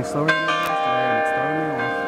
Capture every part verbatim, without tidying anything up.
slower than it was yesterday, and it's throwing me off.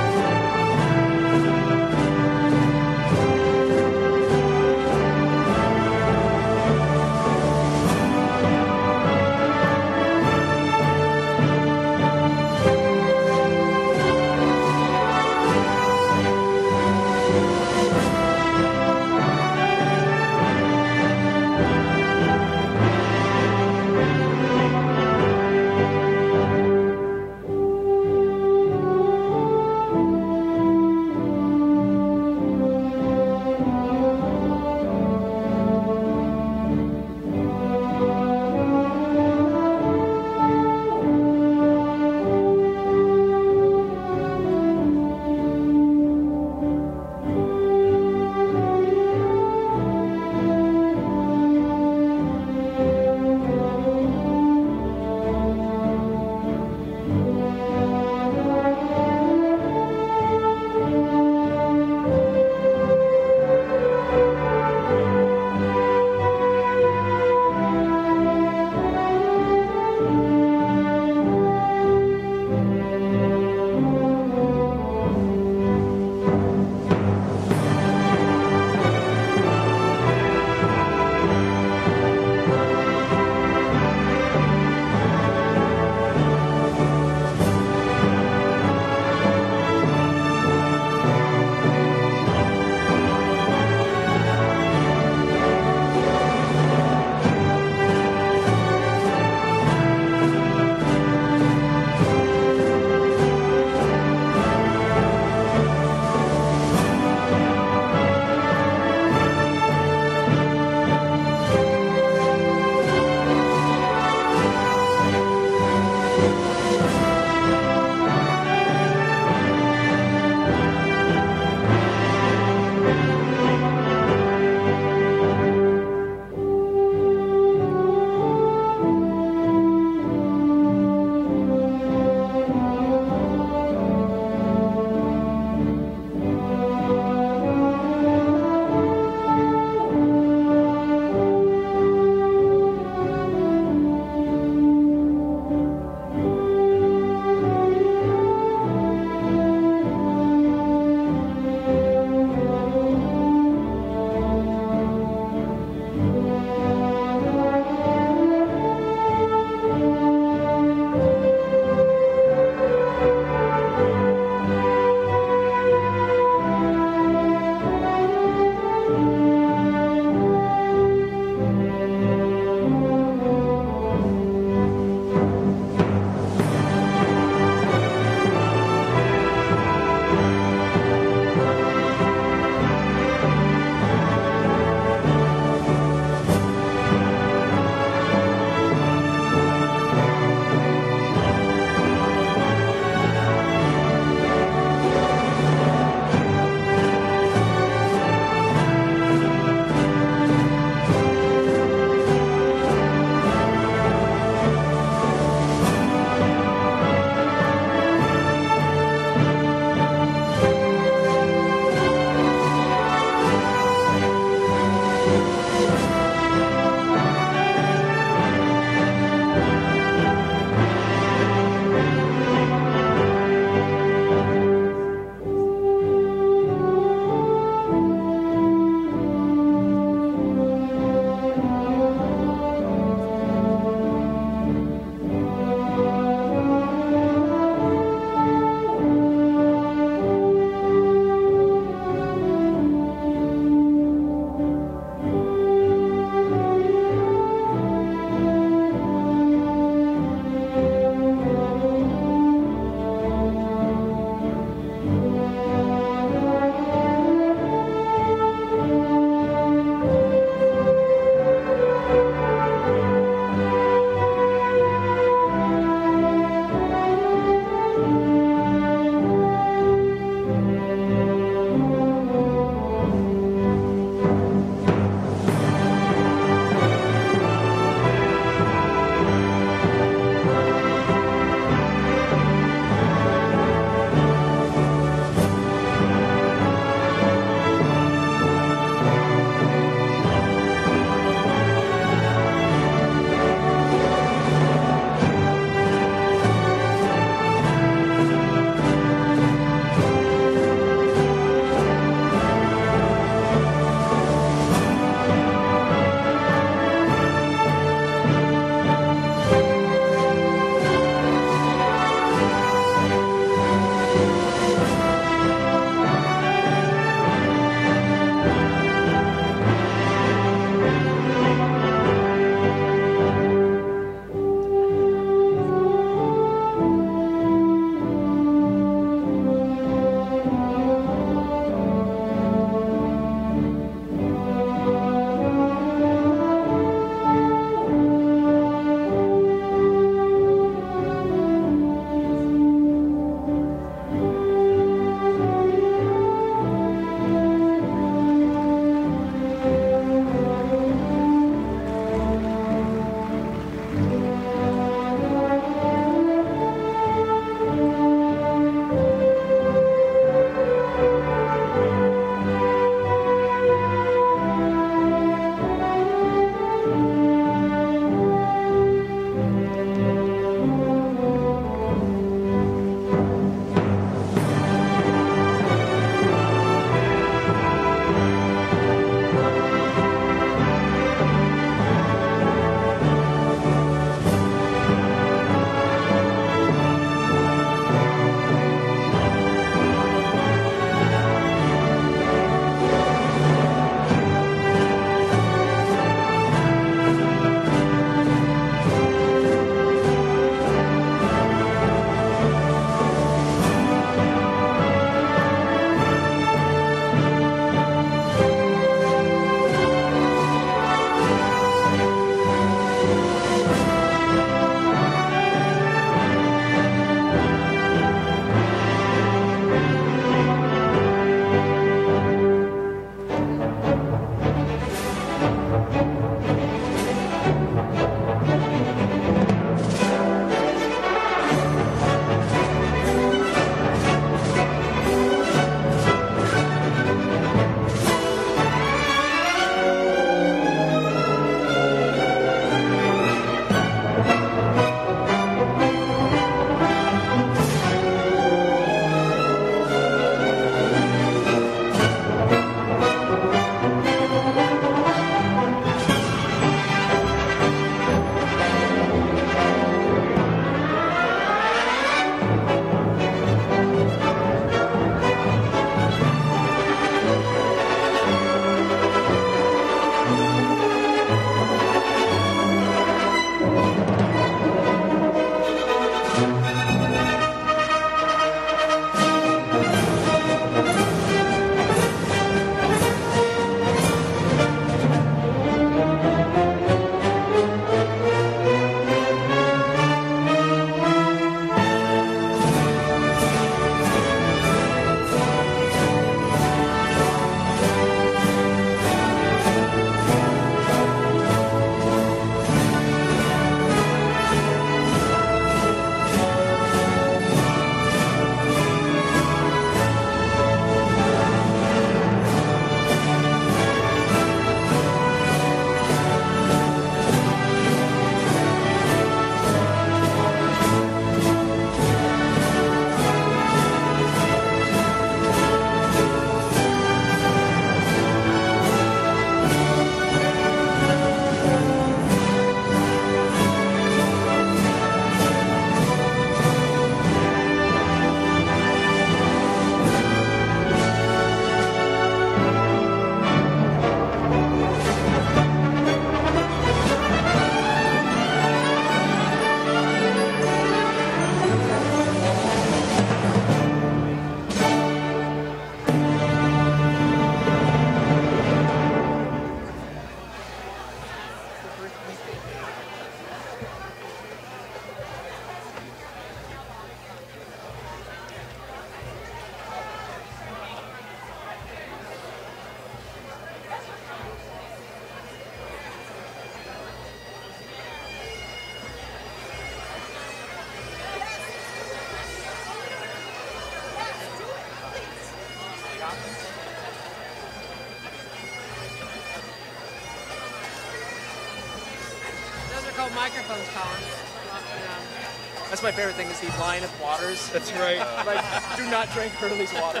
microphones, Colin. That's my favorite thing is the line of waters. That's right. Like, do not drink Hurley's water.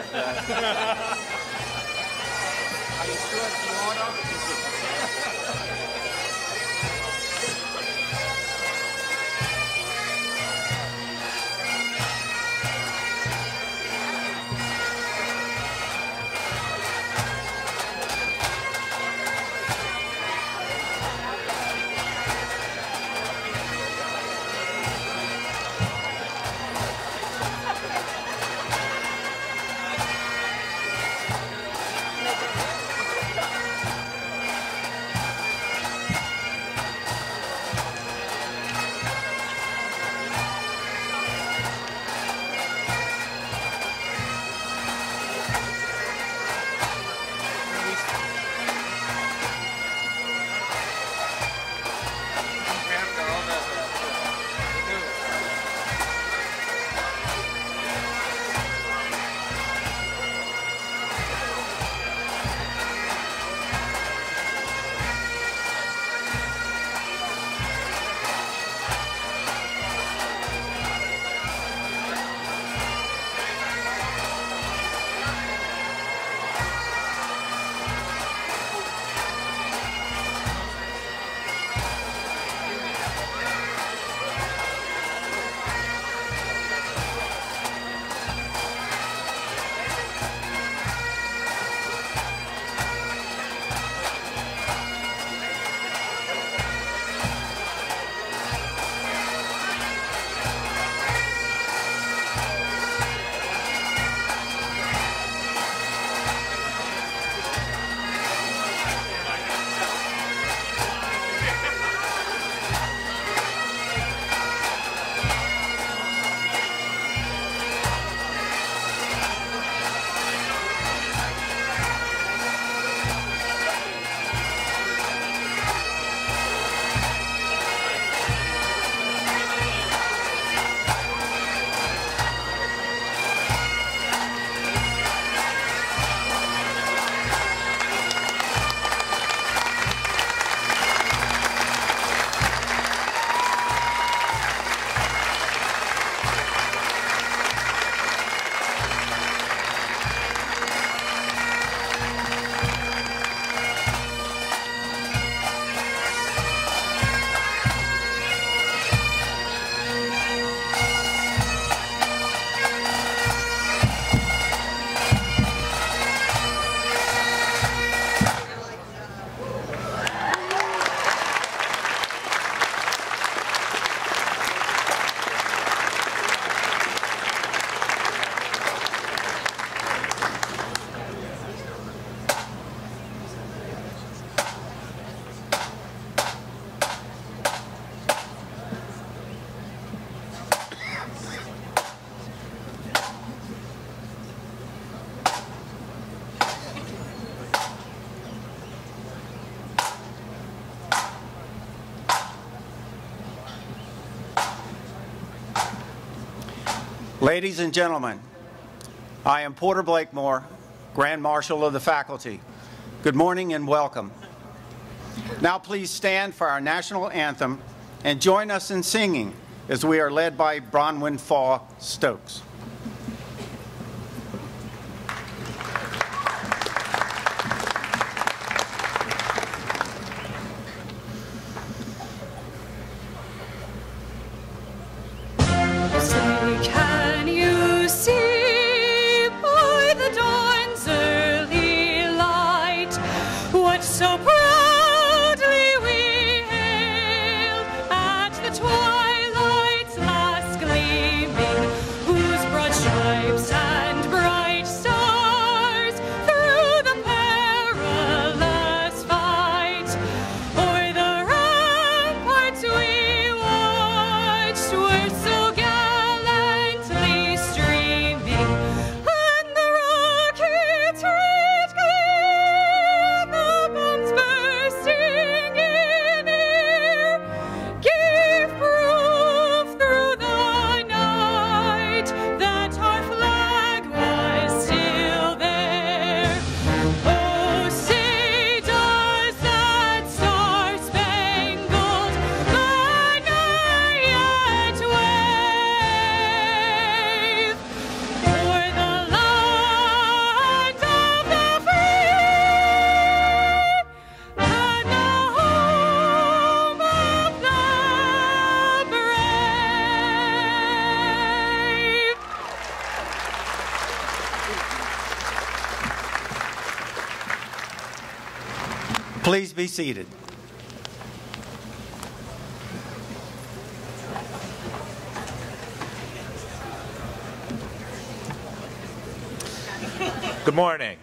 Are you sure it's water? Ladies and gentlemen, I am Porter Blakemore, Grand Marshal of the faculty. Good morning and welcome. Now please stand for our national anthem and join us in singing as we are led by Bronwyn Faw Stokes. Twilight's last gleaming, whose Please be seated. Good morning.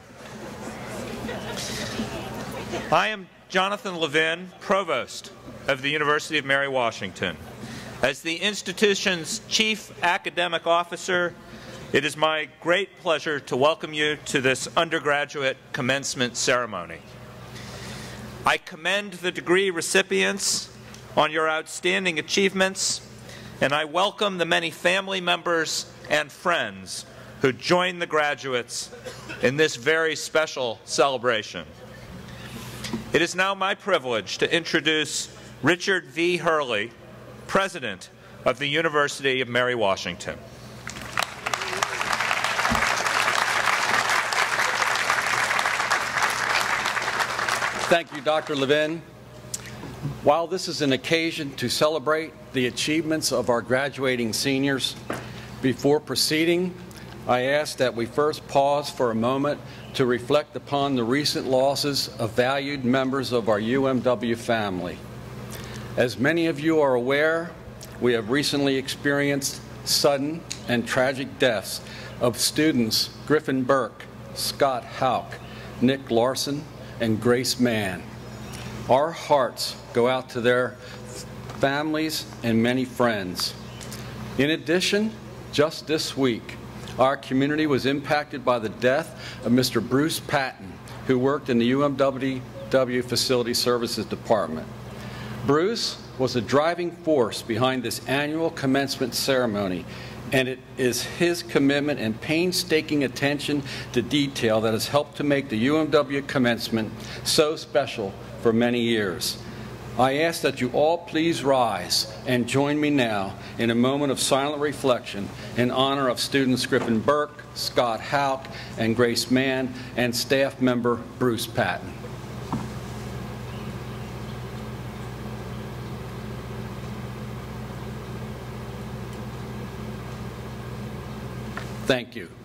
I am Jonathan Levin, Provost of the University of Mary Washington. As the institution's Chief Academic Officer, it is my great pleasure to welcome you to this undergraduate commencement ceremony. I commend the degree recipients on your outstanding achievements, and I welcome the many family members and friends who join the graduates in this very special celebration. It is now my privilege to introduce Richard V. Hurley, President of the University of Mary Washington. Thank you, Doctor Levin. While this is an occasion to celebrate the achievements of our graduating seniors, before proceeding, I ask that we first pause for a moment to reflect upon the recent losses of valued members of our U M W family. As many of you are aware, we have recently experienced sudden and tragic deaths of students Griffin Burke, Scott Hauk, Nick Larson, and Grace Mann. Our hearts go out to their families and many friends. In addition, just this week, our community was impacted by the death of Mister Bruce Patton, who worked in the U M W Facility Services Department. Bruce was a driving force behind this annual commencement ceremony, and it is his commitment and painstaking attention to detail that has helped to make the U M W commencement so special for many years. I ask that you all please rise and join me now in a moment of silent reflection in honor of students Griffin Burke, Scott Hauk, and Grace Mann, and staff member Bruce Patton. Thank you.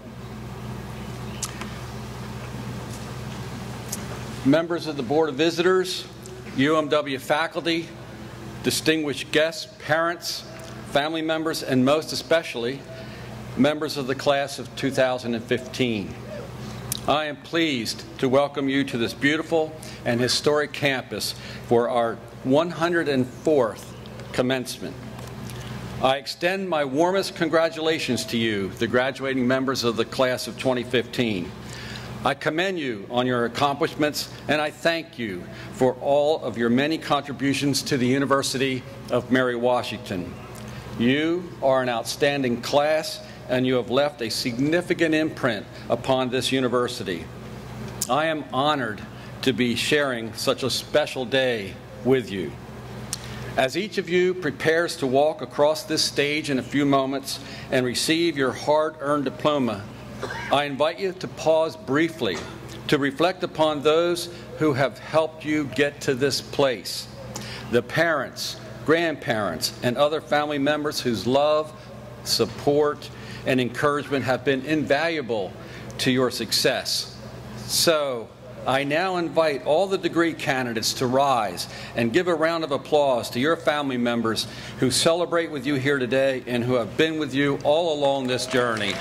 Members of the Board of Visitors, U M W faculty, distinguished guests, parents, family members, and most especially, members of the class of two thousand fifteen. I am pleased to welcome you to this beautiful and historic campus for our one hundred fourth commencement. I extend my warmest congratulations to you, the graduating members of the class of twenty fifteen. I commend you on your accomplishments, and I thank you for all of your many contributions to the University of Mary Washington. You are an outstanding class, and you have left a significant imprint upon this university. I am honored to be sharing such a special day with you. As each of you prepares to walk across this stage in a few moments and receive your hard-earned diploma, I invite you to pause briefly to reflect upon those who have helped you get to this place. The parents, grandparents, and other family members whose love, support, and encouragement have been invaluable to your success. So, I now invite all the degree candidates to rise and give a round of applause to your family members who celebrate with you here today and who have been with you all along this journey.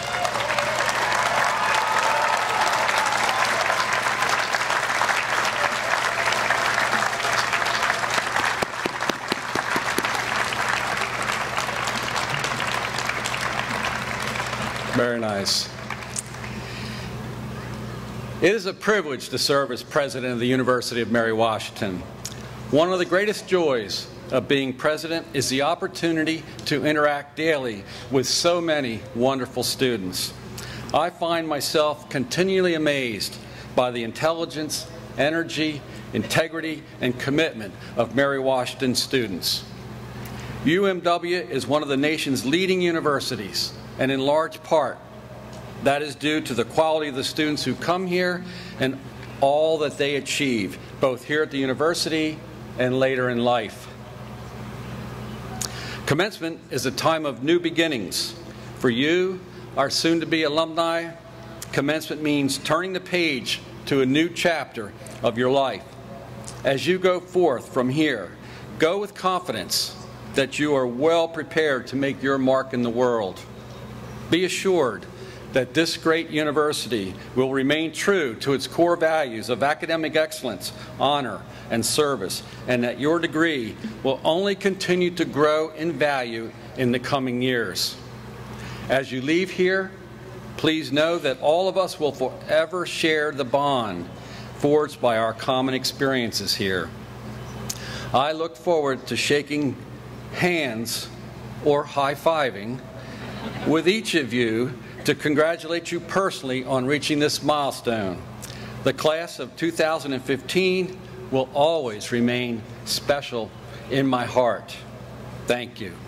Very nice. It is a privilege to serve as president of the University of Mary Washington. One of the greatest joys of being president is the opportunity to interact daily with so many wonderful students. I find myself continually amazed by the intelligence, energy, integrity, and commitment of Mary Washington students. U M W is one of the nation's leading universities, and in large part, that is due to the quality of the students who come here and all that they achieve, both here at the university and later in life. Commencement is a time of new beginnings. For you, our soon-to-be alumni, commencement means turning the page to a new chapter of your life. As you go forth from here, go with confidence that you are well prepared to make your mark in the world. Be assured that this great university will remain true to its core values of academic excellence, honor, and service, and that your degree will only continue to grow in value in the coming years. As you leave here, please know that all of us will forever share the bond forged by our common experiences here. I look forward to shaking hands or high-fiving with each of you to congratulate you personally on reaching this milestone. The class of two thousand fifteen will always remain special in my heart. Thank you.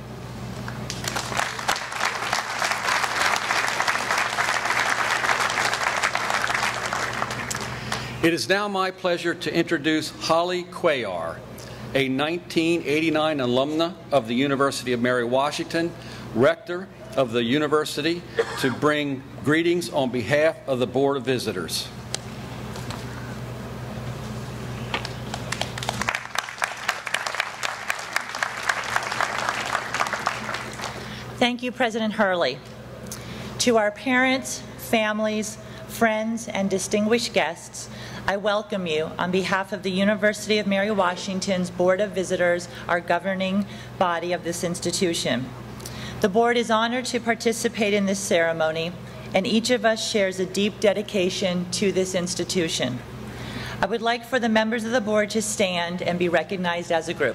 It is now my pleasure to introduce Holly Cuellar, a nineteen eighty-nine alumna of the University of Mary Washington, rector of the university, to bring greetings on behalf of the Board of Visitors. Thank you, President Hurley. To our parents, families, friends, and distinguished guests, I welcome you on behalf of the University of Mary Washington's Board of Visitors, our governing body of this institution. The board is honored to participate in this ceremony, and each of us shares a deep dedication to this institution. I would like for the members of the board to stand and be recognized as a group.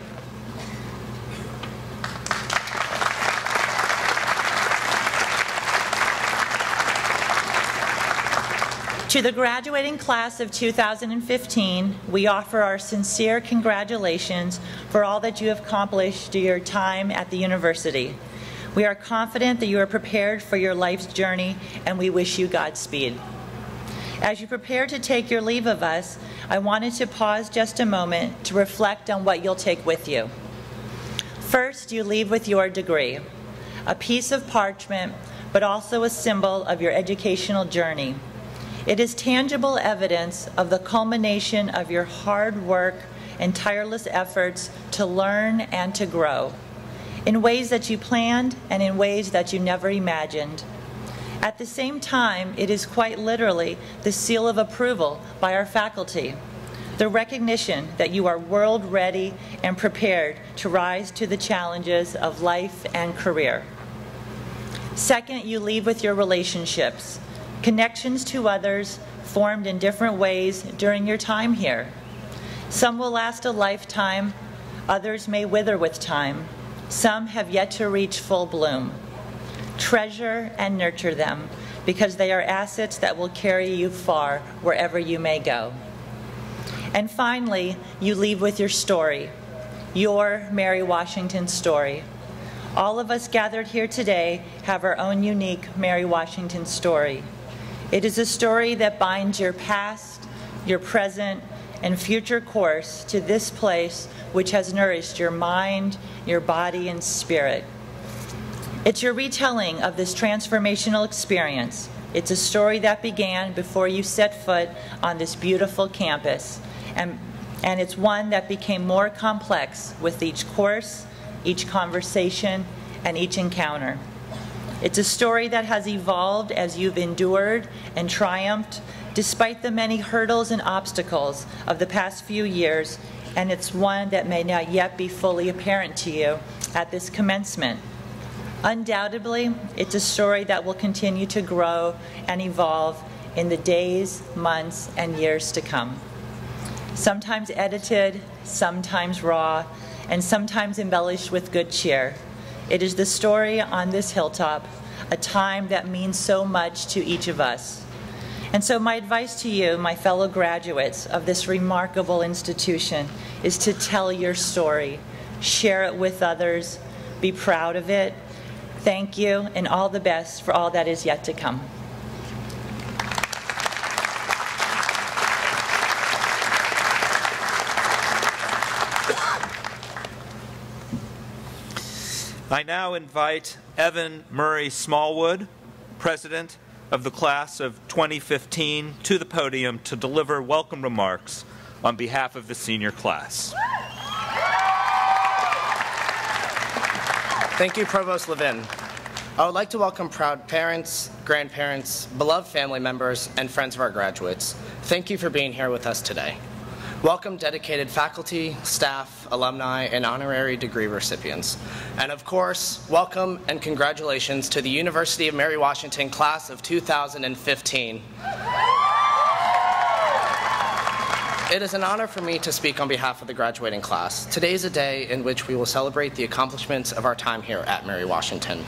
To the graduating class of two thousand fifteen, we offer our sincere congratulations for all that you have accomplished during your time at the university. We are confident that you are prepared for your life's journey, and we wish you Godspeed. As you prepare to take your leave of us, I wanted to pause just a moment to reflect on what you'll take with you. First, you leave with your degree, a piece of parchment, but also a symbol of your educational journey. It is tangible evidence of the culmination of your hard work and tireless efforts to learn and to grow, in ways that you planned and in ways that you never imagined. At the same time, it is quite literally the seal of approval by our faculty, the recognition that you are world-ready and prepared to rise to the challenges of life and career. Second, you leave with your relationships, connections to others formed in different ways during your time here. Some will last a lifetime, others may wither with time. Some have yet to reach full bloom. Treasure and nurture them, because they are assets that will carry you far wherever you may go. And finally, you leave with your story, your Mary Washington story. All of us gathered here today have our own unique Mary Washington story. It is a story that binds your past, your present, and future course to this place which has nourished your mind, your body, and spirit. It's your retelling of this transformational experience. It's a story that began before you set foot on this beautiful campus, and, and it's one that became more complex with each course, each conversation, and each encounter. It's a story that has evolved as you've endured and triumphed despite the many hurdles and obstacles of the past few years, and it's one that may not yet be fully apparent to you at this commencement. Undoubtedly, it's a story that will continue to grow and evolve in the days, months, and years to come. Sometimes edited, sometimes raw, and sometimes embellished with good cheer. It is the story on this hilltop, a time that means so much to each of us. And so my advice to you, my fellow graduates of this remarkable institution, is to tell your story, share it with others, be proud of it. Thank you, and all the best for all that is yet to come. I now invite Evan Murray Smallwood, President of the Class of twenty fifteen, to the podium to deliver welcome remarks on behalf of the senior class. Thank you, Provost Levin. I would like to welcome proud parents, grandparents, beloved family members, and friends of our graduates. Thank you for being here with us today. Welcome dedicated faculty, staff, alumni, and honorary degree recipients. And of course, welcome and congratulations to the University of Mary Washington class of two thousand fifteen. It is an honor for me to speak on behalf of the graduating class. Today is a day in which we will celebrate the accomplishments of our time here at Mary Washington.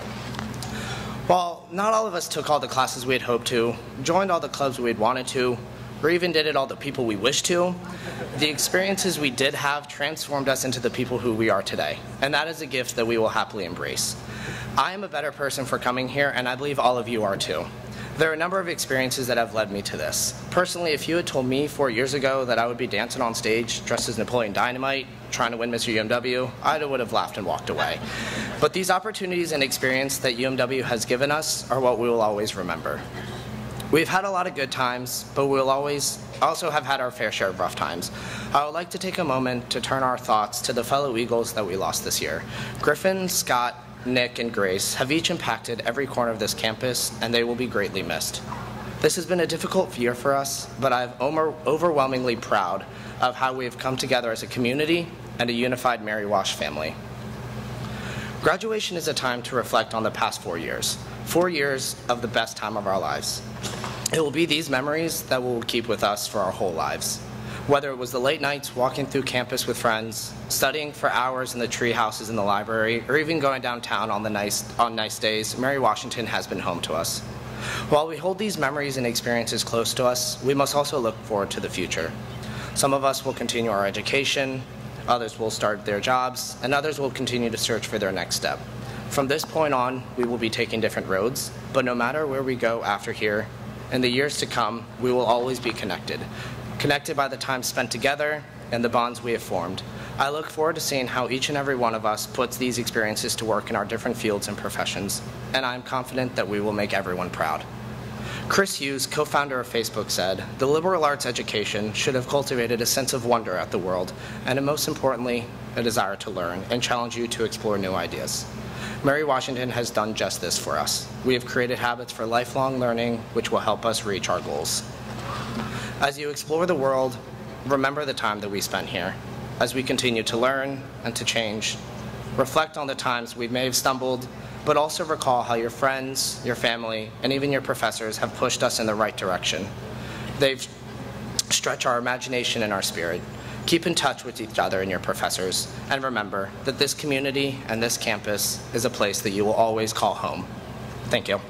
While not all of us took all the classes we had hoped to, joined all the clubs we had wanted to, or even did it all the people we wished to, the experiences we did have transformed us into the people who we are today, and that is a gift that we will happily embrace. I am a better person for coming here, and I believe all of you are too. There are a number of experiences that have led me to this. Personally, if you had told me four years ago that I would be dancing on stage dressed as Napoleon Dynamite, trying to win Mister U M W, I would have laughed and walked away. But these opportunities and experience that U M W has given us are what we will always remember. We've had a lot of good times, but we'll always also have had our fair share of rough times. I would like to take a moment to turn our thoughts to the fellow Eagles that we lost this year. Griffin, Scott, Nick, and Grace have each impacted every corner of this campus, and they will be greatly missed. This has been a difficult year for us, but I'm overwhelmingly proud of how we have come together as a community and a unified Mary Wash family. Graduation is a time to reflect on the past four years, four years of the best time of our lives. It will be these memories that we'll keep with us for our whole lives. Whether it was the late nights walking through campus with friends, studying for hours in the tree houses in the library, or even going downtown on, the nice, on nice days, Mary Washington has been home to us. While we hold these memories and experiences close to us, we must also look forward to the future. Some of us will continue our education, others will start their jobs, and others will continue to search for their next step. From this point on, we will be taking different roads, but no matter where we go after here, in the years to come, we will always be connected. Connected by the time spent together and the bonds we have formed. I look forward to seeing how each and every one of us puts these experiences to work in our different fields and professions, and I am confident that we will make everyone proud. Chris Hughes, co-founder of Facebook, said, "The liberal arts education should have cultivated a sense of wonder at the world, and most importantly, a desire to learn and challenge you to explore new ideas." Mary Washington has done just this for us. We have created habits for lifelong learning, which will help us reach our goals. As you explore the world, remember the time that we spent here. As we continue to learn and to change, reflect on the times we may have stumbled, but also recall how your friends, your family, and even your professors have pushed us in the right direction. They've stretched our imagination and our spirit. Keep in touch with each other and your professors, and remember that this community and this campus is a place that you will always call home. Thank you.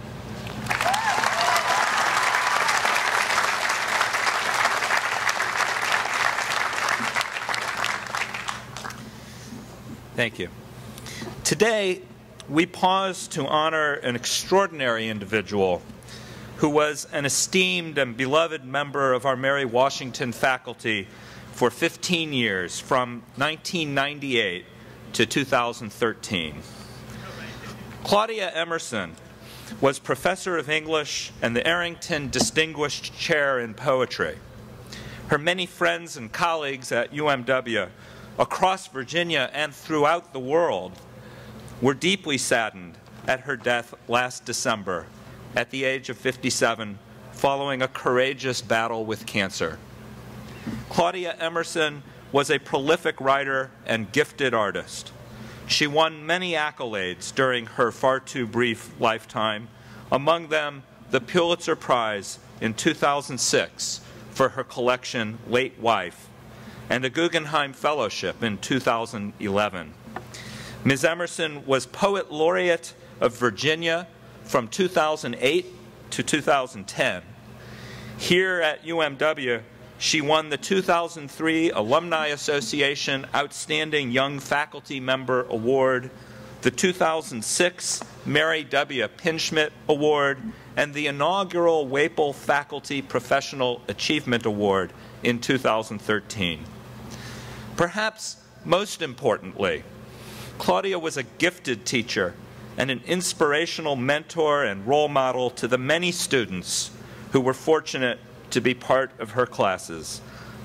Thank you. Today, we pause to honor an extraordinary individual who was an esteemed and beloved member of our Mary Washington faculty for fifteen years, from nineteen ninety-eight to two thousand thirteen. Claudia Emerson was professor of English and the Arrington Distinguished Chair in Poetry. Her many friends and colleagues at U M W across Virginia and throughout the world were deeply saddened at her death last December at the age of fifty-seven, following a courageous battle with cancer. Claudia Emerson was a prolific writer and gifted artist. She won many accolades during her far too brief lifetime, among them the Pulitzer Prize in two thousand six for her collection Late Wife, and a Guggenheim Fellowship in two thousand eleven. Miz Emerson was Poet Laureate of Virginia from two thousand eight to two thousand ten. Here at U M W, she won the two thousand three Alumni Association Outstanding Young Faculty Member Award, the two thousand six Mary W. Pinchmit Award, and the inaugural Wapel Faculty Professional Achievement Award in two thousand thirteen. Perhaps most importantly, Claudia was a gifted teacher and an inspirational mentor and role model to the many students who were fortunate to be part of her classes.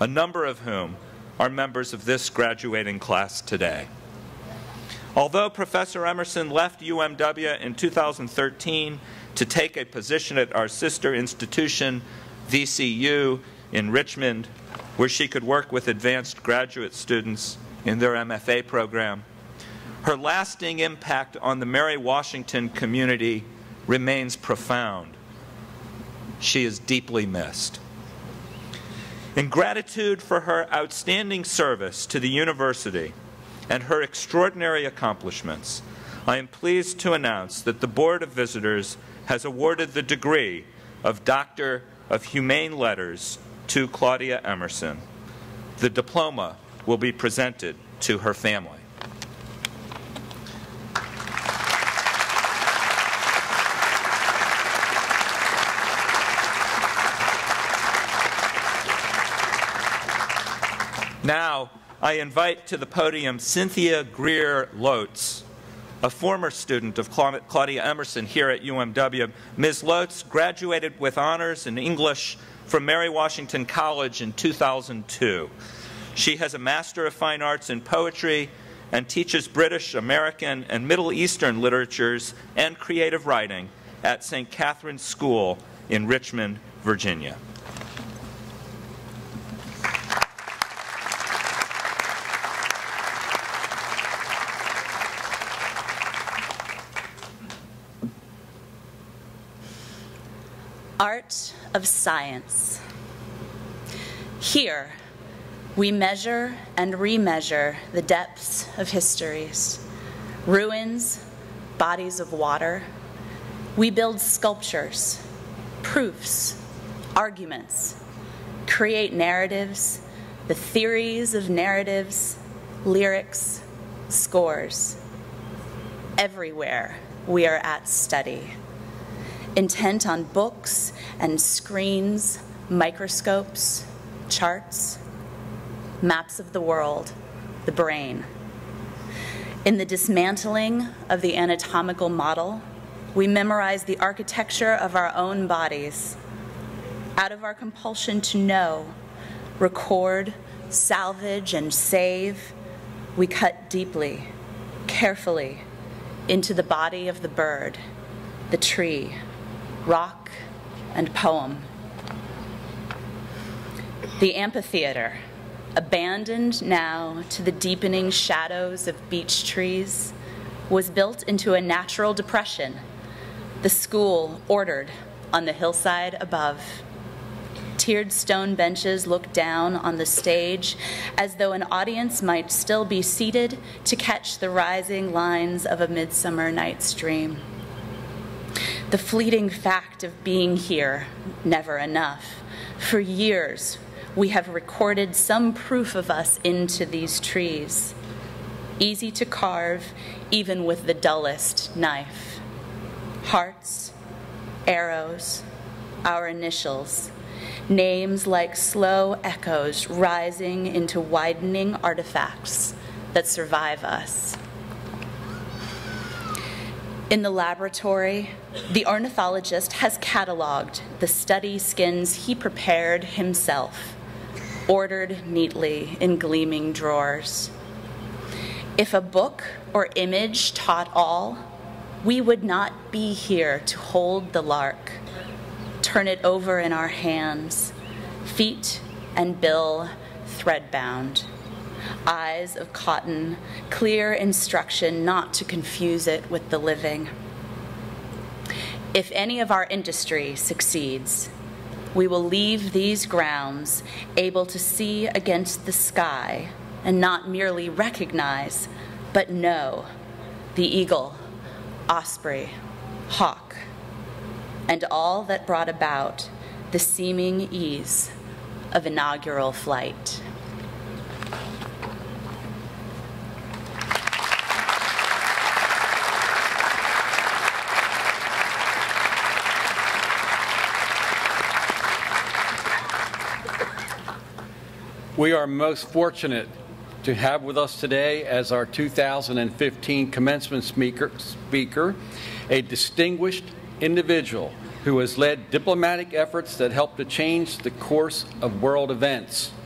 a number of whom are members of this graduating class today. Although Professor Emerson left U M W in two thousand thirteen to take a position at our sister institution, V C U, in Richmond, where she could work with advanced graduate students in their M F A program, her lasting impact on the Mary Washington community remains profound. She is deeply missed. In gratitude for her outstanding service to the university and her extraordinary accomplishments, I am pleased to announce that the Board of Visitors has awarded the degree of Doctor of Humane Letters to Claudia Emerson. The diploma will be presented to her family. Now, I invite to the podium Cynthia Greer-Lotz, a former student of Claudia Emerson here at U M W. Miz Lotz graduated with honors in English from Mary Washington College in two thousand two. She has a Master of Fine Arts in Poetry and teaches British, American, and Middle Eastern literatures and creative writing at Saint Catherine's School in Richmond, Virginia. Art of Science. Here, we measure and remeasure the depths of histories, ruins, bodies of water. We build sculptures, proofs, arguments, create narratives, the theories of narratives, lyrics, scores. Everywhere we are at study, intent on books and screens, microscopes, charts, maps of the world, the brain. In the dismantling of the anatomical model, we memorize the architecture of our own bodies. Out of our compulsion to know, record, salvage, and save, we cut deeply, carefully, into the body of the bird, the tree, rock, and poem. The amphitheater, abandoned now to the deepening shadows of beech trees, was built into a natural depression, the school ordered on the hillside above. Tiered stone benches look down on the stage as though an audience might still be seated to catch the rising lines of a midsummer night's dream. The fleeting fact of being here, never enough. For years, we have recorded some proof of us into these trees. Easy to carve, even with the dullest knife. Hearts, arrows, our initials, names like slow echoes rising into widening artifacts that survive us. In the laboratory, the ornithologist has cataloged the study skins he prepared himself, ordered neatly in gleaming drawers. If a book or image taught all, we would not be here to hold the lark, turn it over in our hands, feet and bill thread-bound. Eyes of cotton, clear instruction not to confuse it with the living. If any of our industry succeeds, we will leave these grounds able to see against the sky and not merely recognize, but know the eagle, osprey, hawk, and all that brought about the seeming ease of inaugural flight. We are most fortunate to have with us today as our two thousand fifteen commencement speaker, speaker, a distinguished individual who has led diplomatic efforts that helped to change the course of world events.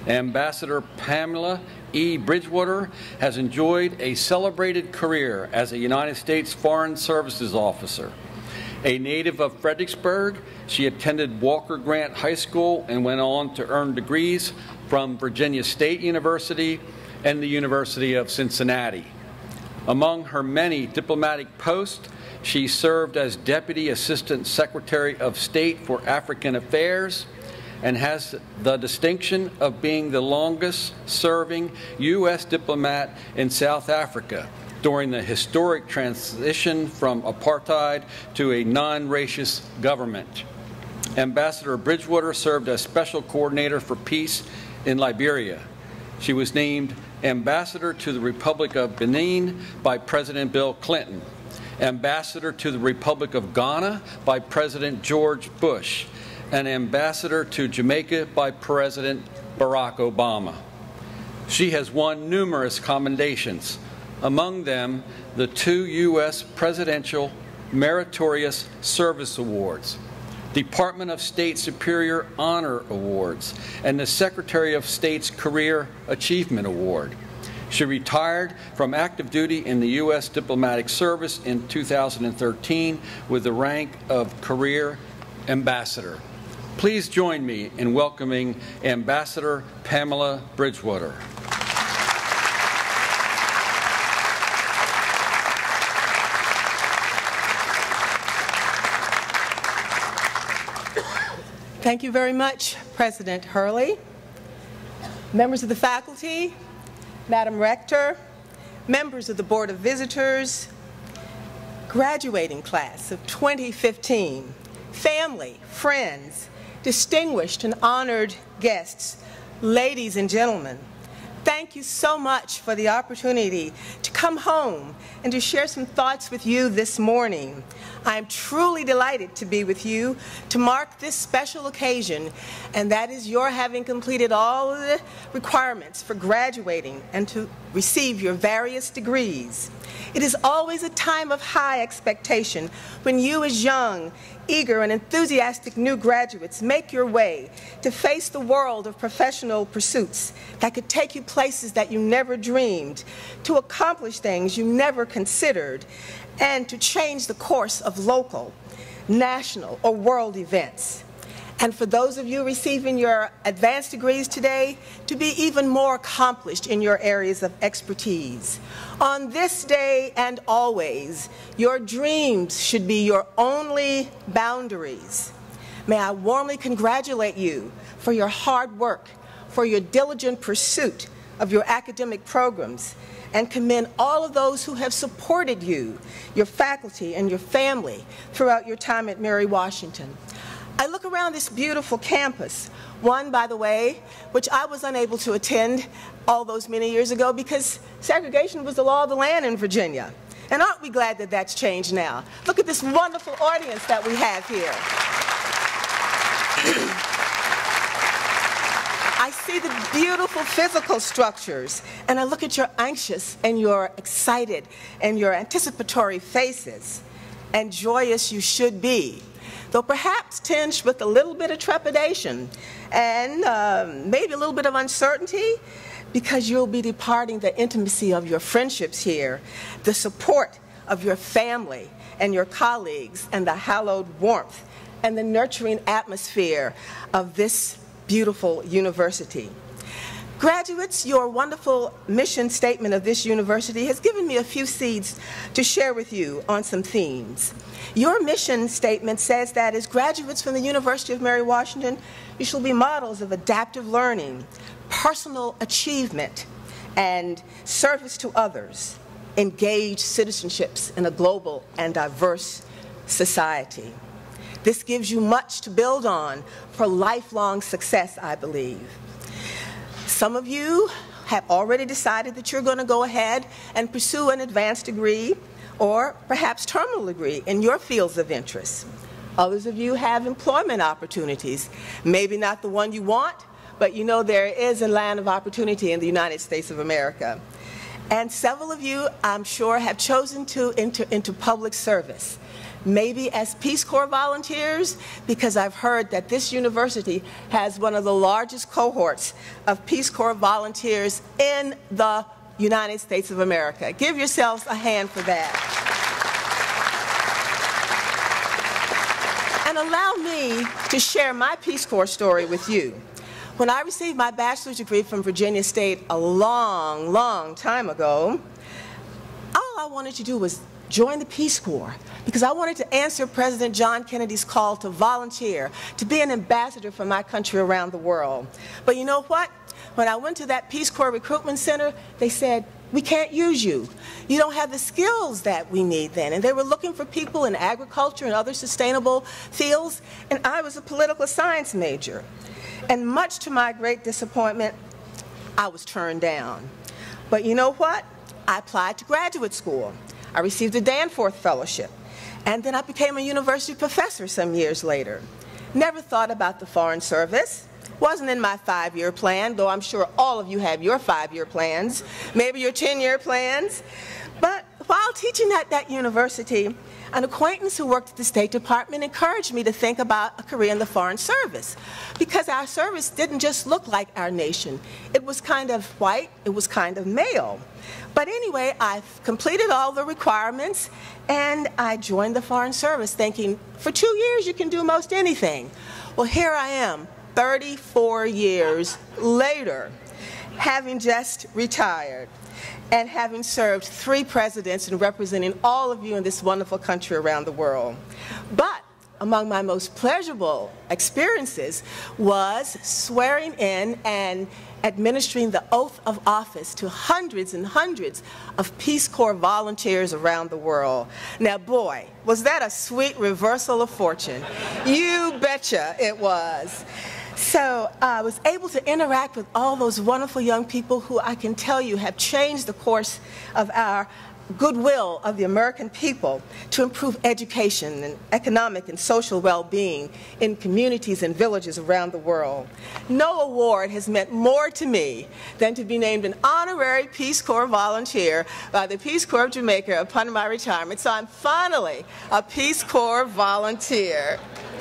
Ambassador Pamela E. Bridgewater has enjoyed a celebrated career as a United States Foreign Services officer. A native of Fredericksburg, she attended Walker Grant High School and went on to earn degrees from Virginia State University and the University of Cincinnati. Among her many diplomatic posts, she served as Deputy Assistant Secretary of State for African Affairs and has the distinction of being the longest-serving U S diplomat in South Africa during the historic transition from apartheid to a non-racist government. Ambassador Bridgewater served as Special Coordinator for Peace in Liberia. She was named Ambassador to the Republic of Benin by President Bill Clinton, Ambassador to the Republic of Ghana by President George Bush, and Ambassador to Jamaica by President Barack Obama. She has won numerous commendations, among them the two U S Presidential Meritorious Service Awards, Department of State Superior Honor Awards, and the Secretary of State's Career Achievement Award. She retired from active duty in the U S diplomatic service in two thousand thirteen with the rank of Career Ambassador. Please join me in welcoming Ambassador Pamela Bridgewater. Thank you very much, President Hurley, members of the faculty, Madam Rector, members of the Board of Visitors, graduating class of twenty fifteen, family, friends, distinguished and honored guests, ladies and gentlemen, thank you so much for the opportunity to come home and to share some thoughts with you this morning. I am truly delighted to be with you to mark this special occasion, and that is your having completed all of the requirements for graduating and to receive your various degrees. It is always a time of high expectation when you as young, eager, and enthusiastic new graduates make your way to face the world of professional pursuits that could take you places that you never dreamed, to accomplish things you never considered, and to change the course of local, national, or world events. And for those of you receiving your advanced degrees today, to be even more accomplished in your areas of expertise. On this day and always, your dreams should be your only boundaries. May I warmly congratulate you for your hard work, for your diligent pursuit of your academic programs, and commend all of those who have supported you, your faculty, and your family throughout your time at Mary Washington. I look around this beautiful campus, one, by the way, which I was unable to attend all those many years ago because segregation was the law of the land in Virginia. And aren't we glad that that's changed now? Look at this wonderful audience that we have here. I see the beautiful physical structures, and I look at your anxious and your excited and your anticipatory faces, and joyous you should be, though perhaps tinged with a little bit of trepidation and um, maybe a little bit of uncertainty, because you'll be departing the intimacy of your friendships here, the support of your family and your colleagues, and the hallowed warmth and the nurturing atmosphere of this beautiful university. Graduates, your wonderful mission statement of this university has given me a few seeds to share with you on some themes. Your mission statement says that as graduates from the University of Mary Washington, you shall be models of adaptive learning, personal achievement, and service to others, engaged citizenships in a global and diverse society. This gives you much to build on for lifelong success, I believe. Some of you have already decided that you're going to go ahead and pursue an advanced degree or perhaps terminal degree in your fields of interest. Others of you have employment opportunities, maybe not the one you want, but you know there is a land of opportunity in the United States of America. And several of you, I'm sure, have chosen to enter into public service. maybe as Peace Corps volunteers, because I've heard that this university has one of the largest cohorts of Peace Corps volunteers in the United States of America. Give yourselves a hand for that. And allow me to share my Peace Corps story with you. When I received my bachelor's degree from Virginia State a long, long time ago, all I wanted to do was join the Peace Corps because I wanted to answer President John Kennedy's call to volunteer, to be an ambassador for my country around the world. But you know what? When I went to that Peace Corps recruitment center, they said, we can't use you. You don't have the skills that we need then. And they were looking for people in agriculture and other sustainable fields, and I was a political science major. And much to my great disappointment, I was turned down. But you know what? I applied to graduate school. I received a Danforth Fellowship. And then I became a university professor some years later. Never thought about the Foreign Service. Wasn't in my five-year plan, though I'm sure all of you have your five-year plans, maybe your ten-year plans. But while teaching at that university, an acquaintance who worked at the State Department encouraged me to think about a career in the Foreign Service, because our service didn't just look like our nation. It was kind of white, it was kind of male. But anyway, I completed all the requirements, and I joined the Foreign Service thinking, for two years you can do most anything. Well, here I am, thirty-four years later, having just retired and having served three presidents and representing all of you in this wonderful country around the world. But among my most pleasurable experiences was swearing in and administering the oath of office to hundreds and hundreds of Peace Corps volunteers around the world. Now, boy, was that a sweet reversal of fortune. You betcha it was. So uh, I was able to interact with all those wonderful young people who I can tell you have changed the course of our goodwill of the American people to improve education and economic and social well-being in communities and villages around the world. No award has meant more to me than to be named an honorary Peace Corps volunteer by the Peace Corps of Jamaica upon my retirement. So I'm finally a Peace Corps volunteer.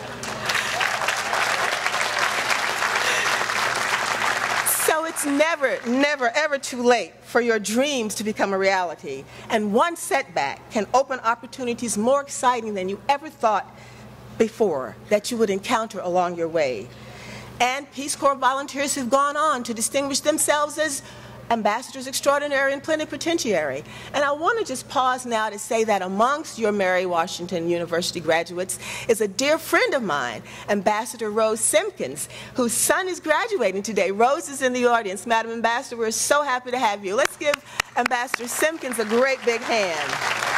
So it's never, never, ever too late for your dreams to become a reality. And one setback can open opportunities more exciting than you ever thought before that you would encounter along your way. And Peace Corps volunteers have gone on to distinguish themselves as ambassadors extraordinary and plenipotentiary. And I want to just pause now to say that amongst your Mary Washington University graduates is a dear friend of mine, Ambassador Rose Simpkins, whose son is graduating today. Rose is in the audience. Madam Ambassador, we're so happy to have you. Let's give Ambassador Simpkins a great big hand.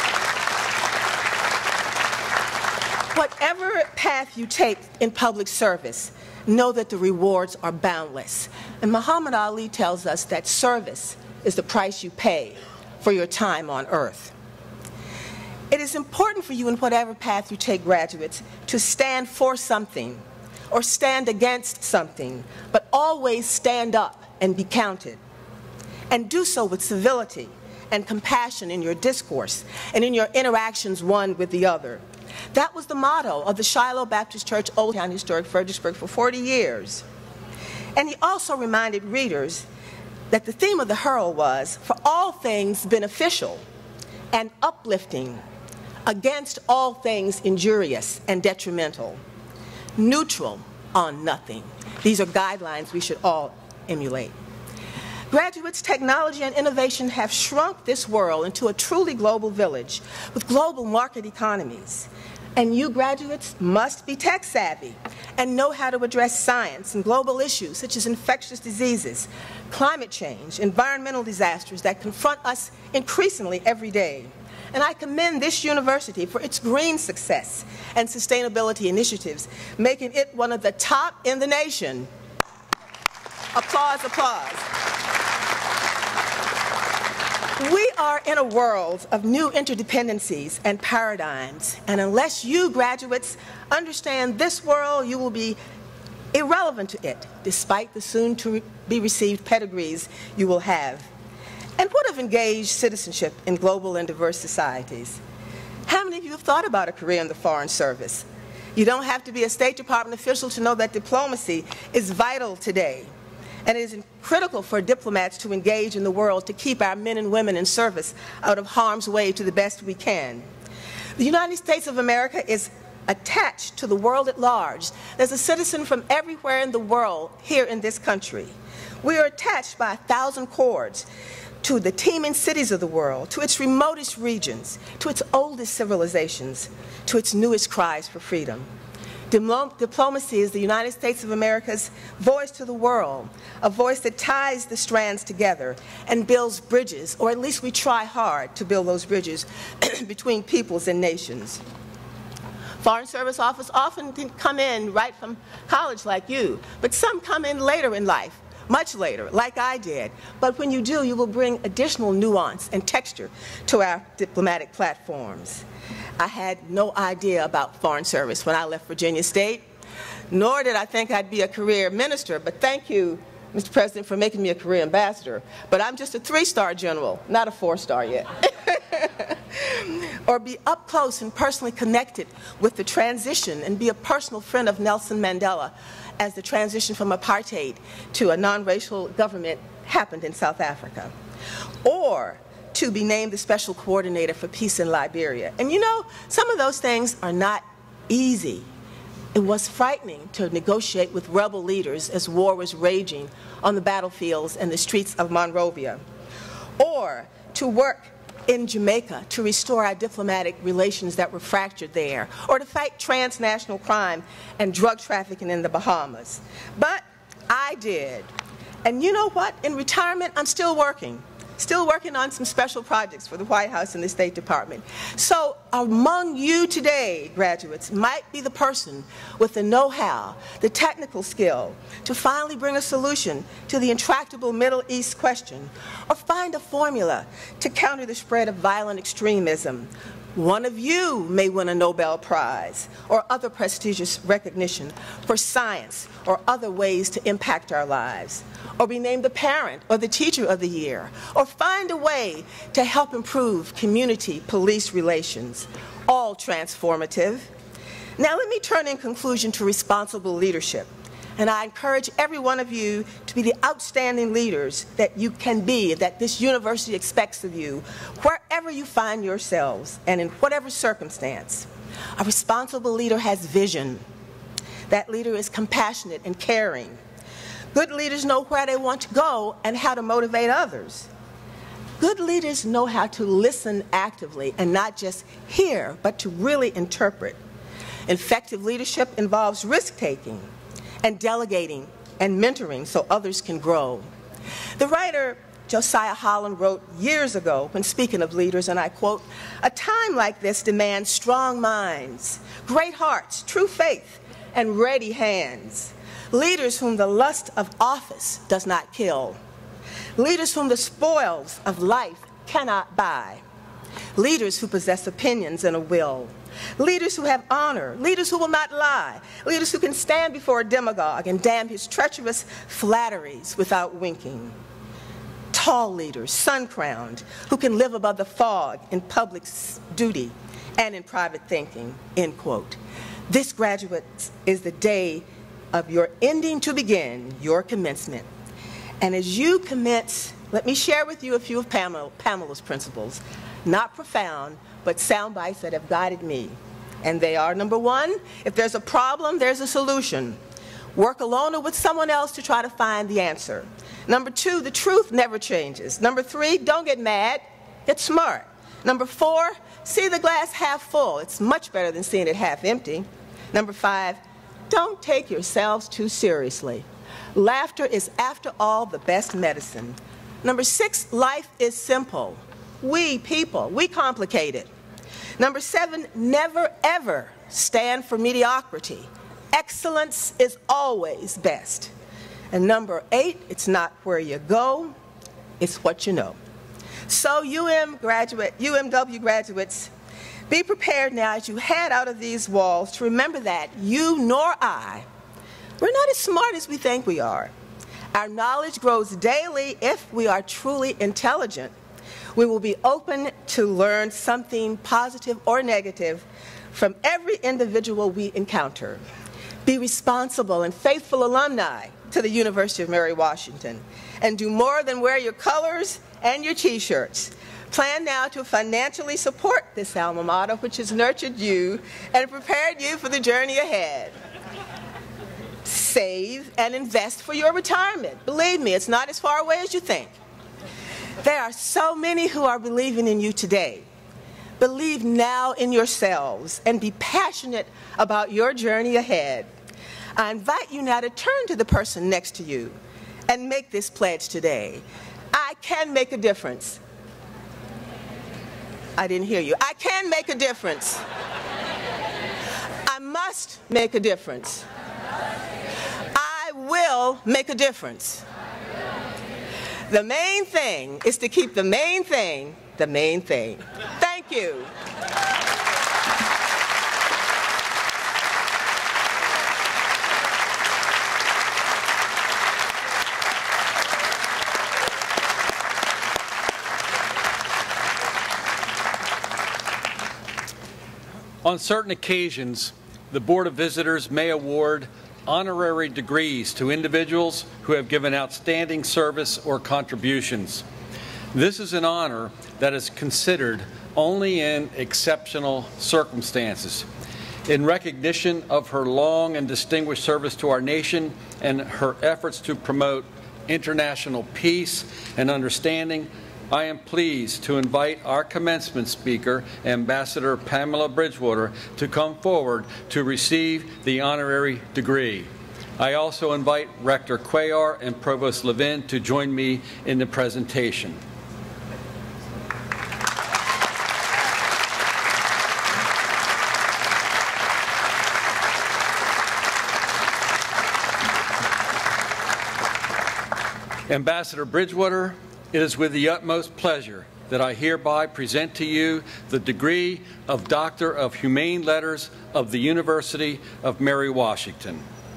Whatever path you take in public service, know that the rewards are boundless. And Muhammad Ali tells us that service is the price you pay for your time on earth. It is important for you in whatever path you take, graduates, to stand for something or stand against something, but always stand up and be counted. And do so with civility and compassion in your discourse and in your interactions one with the other. That was the motto of the Shiloh Baptist Church, Old Town, historic Fredericksburg, for forty years. And he also reminded readers that the theme of the Herald was, for all things beneficial and uplifting, against all things injurious and detrimental, neutral on nothing. These are guidelines we should all emulate. Graduates, technology and innovation have shrunk this world into a truly global village with global market economies. And you graduates must be tech savvy and know how to address science and global issues such as infectious diseases, climate change, environmental disasters that confront us increasingly every day. And I commend this university for its green success and sustainability initiatives, making it one of the top in the nation. Applause, applause. We are in a world of new interdependencies and paradigms, and unless you graduates understand this world, you will be irrelevant to it, despite the soon-to-be received pedigrees you will have. And what of engaged citizenship in global and diverse societies? How many of you have thought about a career in the Foreign Service? You don't have to be a State Department official to know that diplomacy is vital today. And it is critical for diplomats to engage in the world to keep our men and women in service out of harm's way to the best we can. The United States of America is attached to the world at large. There's a citizen from everywhere in the world here in this country. We are attached by a thousand cords to the teeming cities of the world, to its remotest regions, to its oldest civilizations, to its newest cries for freedom. Diplomacy is the United States of America's voice to the world, a voice that ties the strands together and builds bridges, or at least we try hard to build those bridges between peoples and nations. Foreign Service officers often didn't come in right from college like you, but some come in later in life, much later, like I did. But when you do, you will bring additional nuance and texture to our diplomatic platforms. I had no idea about Foreign Service when I left Virginia State, nor did I think I'd be a career minister, but thank you, Mister President, for making me a career ambassador. But I'm just a three-star general, not a four-star yet. Or be up close and personally connected with the transition and be a personal friend of Nelson Mandela as the transition from apartheid to a non-racial government happened in South Africa. Or to be named the Special Coordinator for Peace in Liberia. And you know, some of those things are not easy. It was frightening to negotiate with rebel leaders as war was raging on the battlefields and the streets of Monrovia. Or to work in Jamaica to restore our diplomatic relations that were fractured there, or to fight transnational crime and drug trafficking in the Bahamas. But I did. And you know what? In retirement, I'm still working. Still working on some special projects for the White House and the State Department. So among you today, graduates, might be the person with the know-how, the technical skill to finally bring a solution to the intractable Middle East question, or find a formula to counter the spread of violent extremism. One of you may win a Nobel Prize or other prestigious recognition for science or other ways to impact our lives, or be named the parent or the teacher of the year, or find a way to help improve community-police relations, all transformative. Now let me turn in conclusion to responsible leadership. And I encourage every one of you to be the outstanding leaders that you can be, that this university expects of you, wherever you find yourselves and in whatever circumstance. A responsible leader has vision. That leader is compassionate and caring. Good leaders know where they want to go and how to motivate others. Good leaders know how to listen actively and not just hear, but to really interpret. Effective leadership involves risk-taking and delegating and mentoring so others can grow. The writer Josiah Holland wrote years ago when speaking of leaders, and I quote, "A time like this demands strong minds, great hearts, true faith, and ready hands. Leaders whom the lust of office does not kill. Leaders whom the spoils of life cannot buy. Leaders who possess opinions and a will. Leaders who have honor, leaders who will not lie, leaders who can stand before a demagogue and damn his treacherous flatteries without winking. Tall leaders, sun-crowned, who can live above the fog in public duty and in private thinking," end quote. This, graduates, is the day of your ending to begin your commencement. And as you commence, let me share with you a few of Pamela, Pamela's principles, not profound, but sound bites that have guided me. And they are, number one, if there's a problem, there's a solution. Work alone or with someone else to try to find the answer. Number two, the truth never changes. Number three, don't get mad, get smart. Number four, see the glass half full. It's much better than seeing it half empty. Number five, don't take yourselves too seriously. Laughter is, after all, the best medicine. Number six, life is simple. We people, we complicate it. Number seven, never ever stand for mediocrity. Excellence is always best. And number eight, it's not where you go, it's what you know. So U M graduate, U M W graduates, be prepared now as you head out of these walls to remember that you nor I, we're not as smart as we think we are. Our knowledge grows daily if we are truly intelligent. We will be open to learn something positive or negative from every individual we encounter. Be responsible and faithful alumni to the University of Mary Washington, and do more than wear your colors and your t-shirts. Plan now to financially support this alma mater, which has nurtured you and prepared you for the journey ahead. Save and invest for your retirement. Believe me, it's not as far away as you think. There are so many who are believing in you today. Believe now in yourselves and be passionate about your journey ahead. I invite you now to turn to the person next to you and make this pledge today. I can make a difference. I didn't hear you. I can make a difference. I must make a difference. I will make a difference. The main thing is to keep the main thing the main thing. Thank you. On certain occasions, the Board of Visitors may award honorary degrees to individuals who have given outstanding service or contributions. This is an honor that is considered only in exceptional circumstances. In recognition of her long and distinguished service to our nation and her efforts to promote international peace and understanding, I am pleased to invite our commencement speaker, Ambassador Pamela Bridgewater, to come forward to receive the honorary degree. I also invite Rector Cuellar and Provost Levin to join me in the presentation. Ambassador Bridgewater, it is with the utmost pleasure that I hereby present to you the degree of Doctor of Humane Letters of the University of Mary Washington.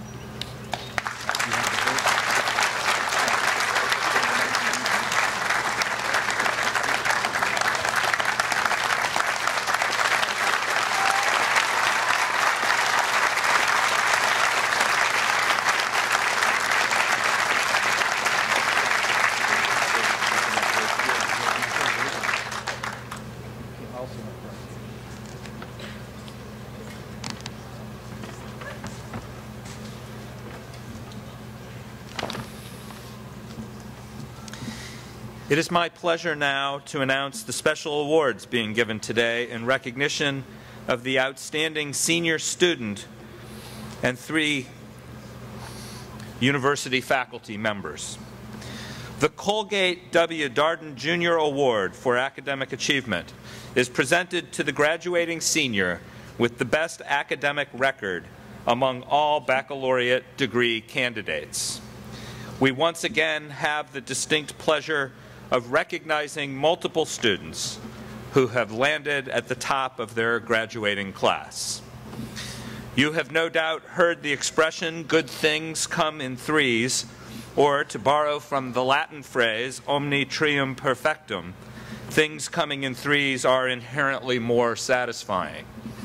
It is my pleasure now to announce the special awards being given today in recognition of the outstanding senior student and three university faculty members. The Colgate W. Darden Junior Award for Academic Achievement is presented to the graduating senior with the best academic record among all baccalaureate degree candidates. We once again have the distinct pleasure of recognizing multiple students who have landed at the top of their graduating class. You have no doubt heard the expression, good things come in threes, or to borrow from the Latin phrase, omni trium perfectum, things coming in threes are inherently more satisfying.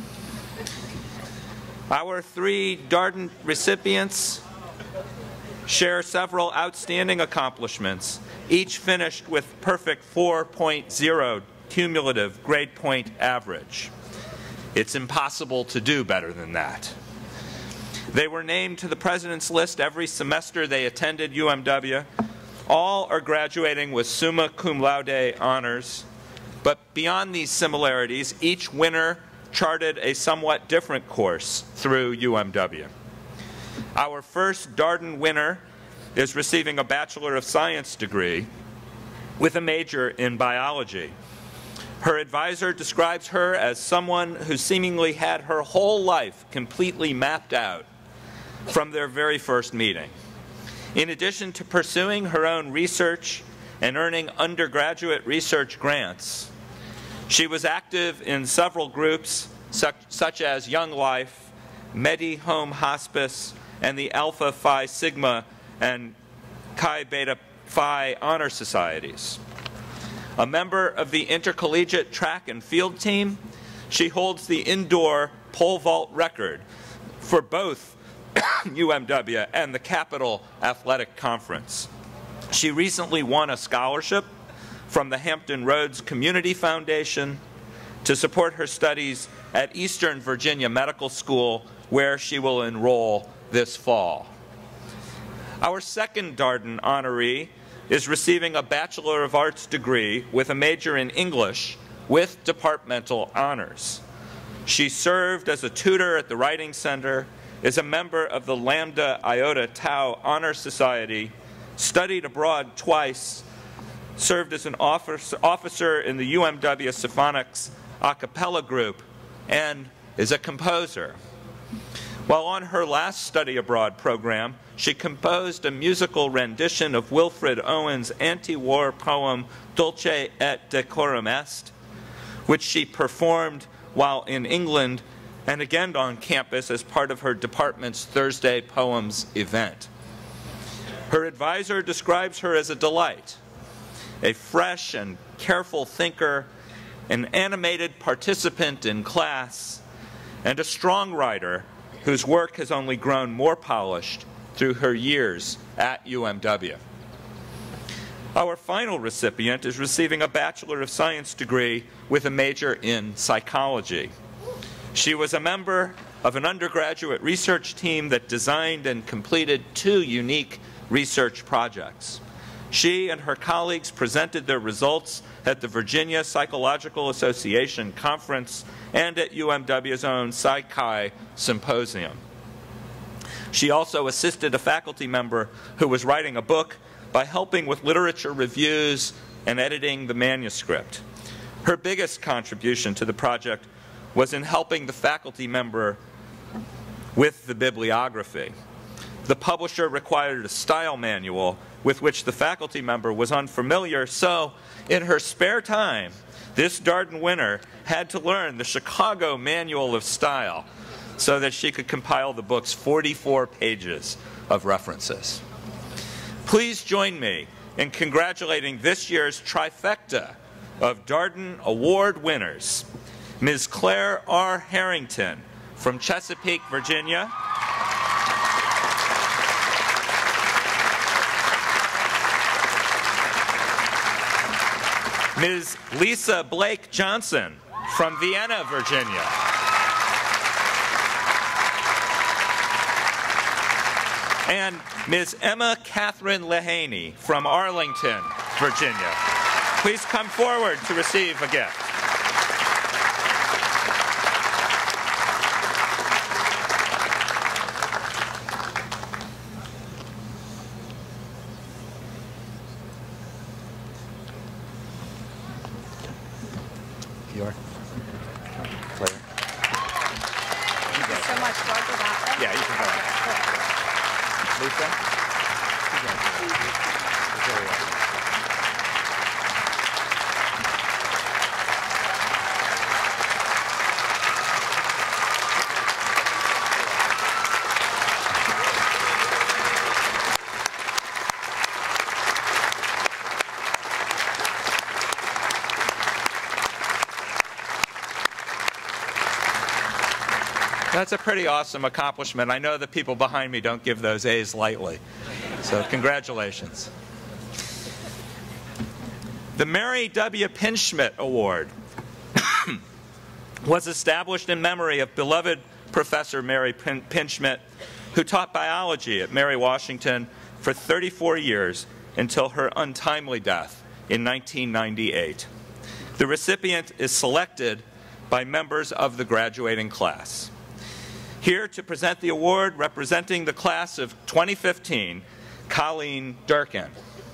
Our three Darden recipients share several outstanding accomplishments, each finished with perfect four point oh cumulative grade point average. It's impossible to do better than that. They were named to the President's list every semester they attended U M W. All are graduating with summa cum laude honors, but beyond these similarities, each winner charted a somewhat different course through U M W. Our first Darden winner is receiving a Bachelor of Science degree with a major in biology. Her advisor describes her as someone who seemingly had her whole life completely mapped out from their very first meeting. In addition to pursuing her own research and earning undergraduate research grants, she was active in several groups such, such as Young Life, Medi Home Hospice, and the Alpha Phi Sigma and Chi Beta Phi honor societies. A member of the intercollegiate track and field team, she holds the indoor pole vault record for both U M W and the Capital Athletic Conference. She recently won a scholarship from the Hampton Roads Community Foundation to support her studies at Eastern Virginia Medical School, where she will enroll this fall. Our second Darden honoree is receiving a Bachelor of Arts degree with a major in English with departmental honors. She served as a tutor at the Writing Center, is a member of the Lambda Iota Tau Honor Society, studied abroad twice, served as an officer in the U M W Symphonics a cappella group, and is a composer. While on her last study abroad program, she composed a musical rendition of Wilfred Owen's anti-war poem Dulce et Decorum Est, which she performed while in England and again on campus as part of her department's Thursday Poems event. Her advisor describes her as a delight, a fresh and careful thinker, an animated participant in class, and a strong writer whose work has only grown more polished through her years at U M W. Our final recipient is receiving a Bachelor of Science degree with a major in psychology. She was a member of an undergraduate research team that designed and completed two unique research projects. She and her colleagues presented their results at the Virginia Psychological Association Conference and at U M W's own Psychi Symposium. She also assisted a faculty member who was writing a book by helping with literature reviews and editing the manuscript. Her biggest contribution to the project was in helping the faculty member with the bibliography. The publisher required a style manual with which the faculty member was unfamiliar, so in her spare time, this Darden winner had to learn the Chicago Manual of Style so that she could compile the book's forty-four pages of references. Please join me in congratulating this year's trifecta of Darden Award winners. Miz Claire R. Harrington from Chesapeake, Virginia. Miz Lisa Blake Johnson from Vienna, Virginia. And Miz Emma Catherine Lehaney from Arlington, Virginia. Please come forward to receive a gift. Your Claire. Thank you so much, George, for that. Yeah, you can go ahead. Lisa? Very well. That's a pretty awesome accomplishment. I know the people behind me don't give those A's lightly. So congratulations. The Mary W. Pinschmidt Award was established in memory of beloved Professor Mary Pin Pinschmidt, who taught biology at Mary Washington for thirty-four years until her untimely death in nineteen ninety-eight. The recipient is selected by members of the graduating class. Here to present the award, representing the class of twenty fifteen, Colleen Durkin.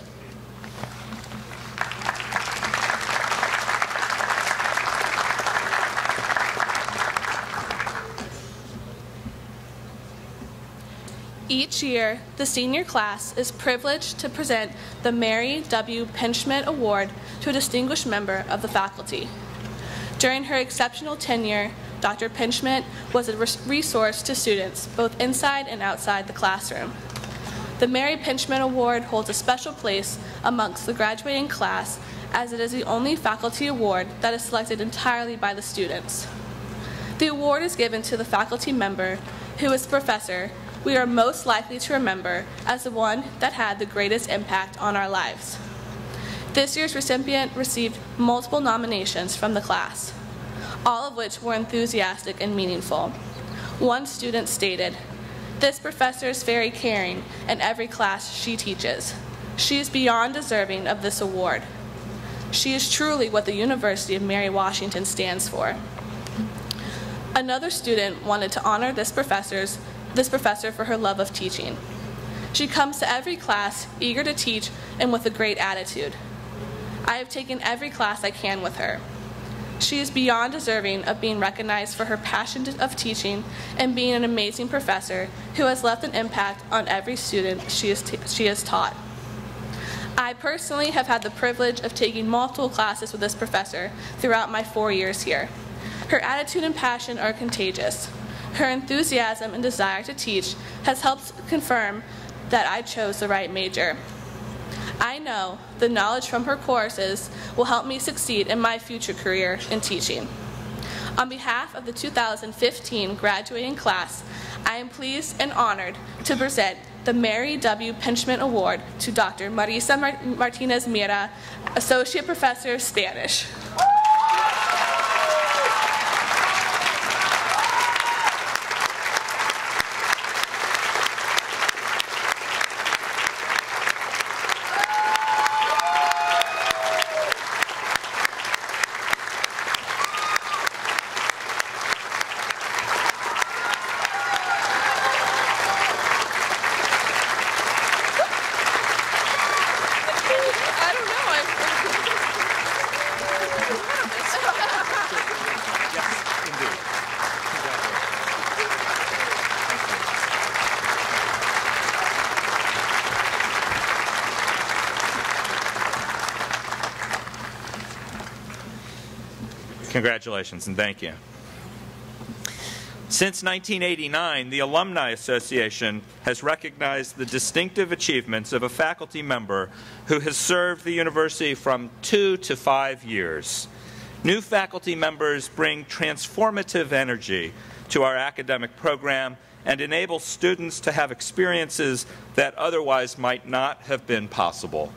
Each year, the senior class is privileged to present the Mary W. Pinschmidt Award to a distinguished member of the faculty. During her exceptional tenure, Doctor Pinschmidt was a resource to students both inside and outside the classroom. The Mary Pinchman Award holds a special place amongst the graduating class as it is the only faculty award that is selected entirely by the students. The award is given to the faculty member who is the professor we are most likely to remember as the one that had the greatest impact on our lives. This year's recipient received multiple nominations from the class, all of which were enthusiastic and meaningful. One student stated, "This professor is very caring in every class she teaches. She is beyond deserving of this award. She is truly what the University of Mary Washington stands for." Another student wanted to honor this professor's this professor for her love of teaching. She comes to every class eager to teach and with a great attitude. I have taken every class I can with her. She is beyond deserving of being recognized for her passion of teaching and being an amazing professor who has left an impact on every student she, is t she has taught. I personally have had the privilege of taking multiple classes with this professor throughout my four years here. Her attitude and passion are contagious. Her enthusiasm and desire to teach has helped confirm that I chose the right major. I know the knowledge from her courses will help me succeed in my future career in teaching. On behalf of the two thousand fifteen graduating class, I am pleased and honored to present the Mary W. Pinchman Award to Doctor Marisa Mar Martinez Mira, Associate Professor of Spanish. Congratulations and thank you. Since nineteen eighty-nine, the Alumni Association has recognized the distinctive achievements of a faculty member who has served the university from two to five years. New faculty members bring transformative energy to our academic program and enable students to have experiences that otherwise might not have been possible.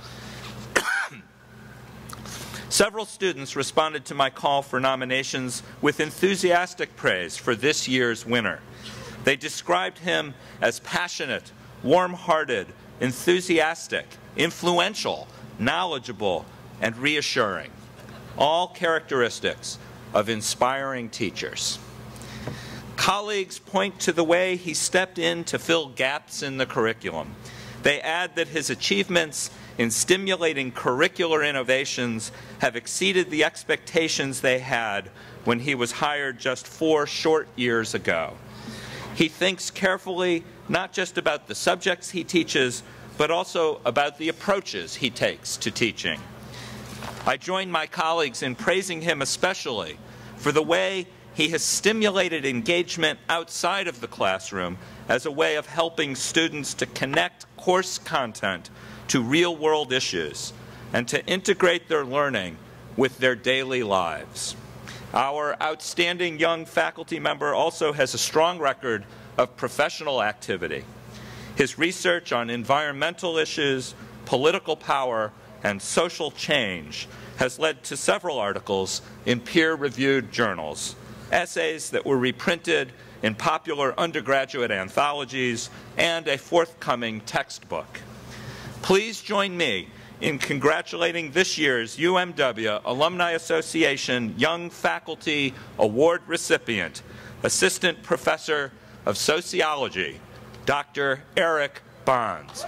Several students responded to my call for nominations with enthusiastic praise for this year's winner. They described him as passionate, warm-hearted, enthusiastic, influential, knowledgeable, and reassuring, all characteristics of inspiring teachers. Colleagues point to the way he stepped in to fill gaps in the curriculum. They add that his achievements in stimulating curricular innovations have exceeded the expectations they had when he was hired just four short years ago. He thinks carefully not just about the subjects he teaches, but also about the approaches he takes to teaching. I join my colleagues in praising him especially for the way he has stimulated engagement outside of the classroom as a way of helping students to connect course content to real-world issues and to integrate their learning with their daily lives. Our outstanding young faculty member also has a strong record of professional activity. His research on environmental issues, political power, and social change has led to several articles in peer-reviewed journals, essays that were reprinted in popular undergraduate anthologies, and a forthcoming textbook. Please join me in congratulating this year's U M W Alumni Association Young Faculty Award recipient, Assistant Professor of Sociology, Doctor Eric Bonds.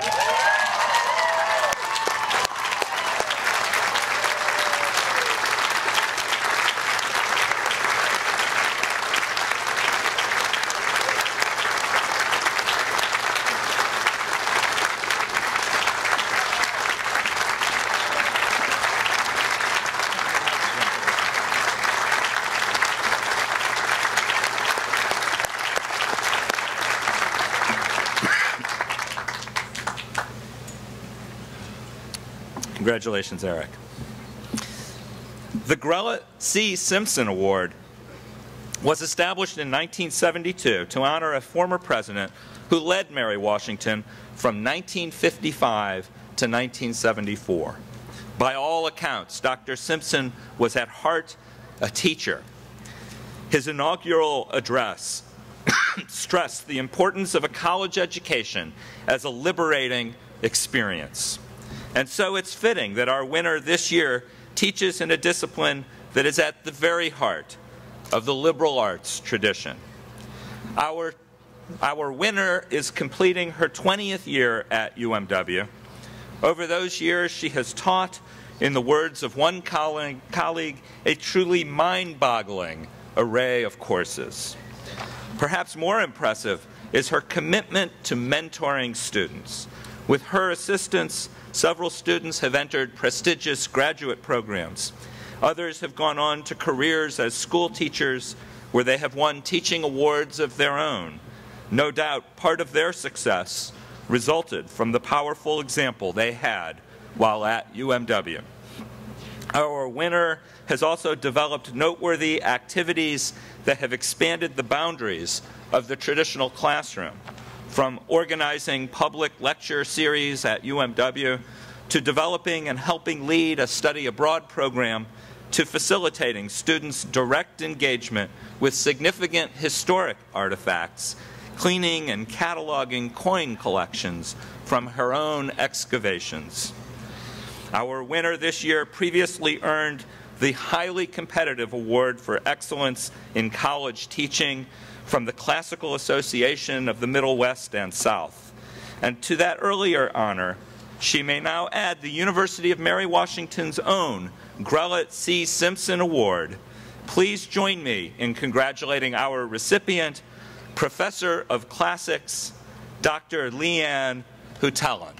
Congratulations, Eric. The Grella C. Simpson Award was established in nineteen seventy-two to honor a former president who led Mary Washington from nineteen fifty-five to nineteen seventy-four. By all accounts, Doctor Simpson was at heart a teacher. His inaugural address stressed the importance of a college education as a liberating experience. And so it's fitting that our winner this year teaches in a discipline that is at the very heart of the liberal arts tradition. Our, our winner is completing her twentieth year at U M W. Over those years, she has taught, in the words of one colleague, colleague a truly mind-boggling array of courses. Perhaps more impressive is her commitment to mentoring students. With her assistance, several students have entered prestigious graduate programs. Others have gone on to careers as school teachers where they have won teaching awards of their own. No doubt part of their success resulted from the powerful example they had while at U M W. Our winner has also developed noteworthy activities that have expanded the boundaries of the traditional classroom, from organizing public lecture series at U M W to developing and helping lead a study abroad program to facilitating students' direct engagement with significant historic artifacts, cleaning and cataloging coin collections from her own excavations. Our winner this year previously earned the highly competitive award for excellence in college teaching from the Classical Association of the Middle West and South. And to that earlier honor, she may now add the University of Mary Washington's own Grella C. Simpson Award. Please join me in congratulating our recipient, Professor of Classics, Doctor Leanne Hutelin.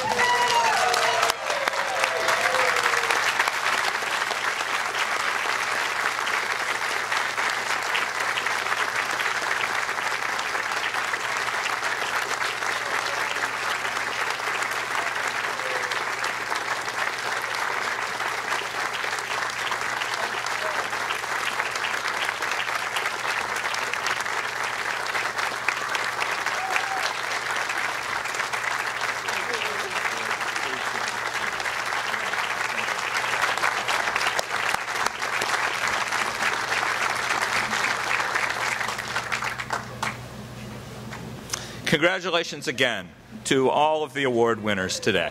Congratulations again to all of the award winners today.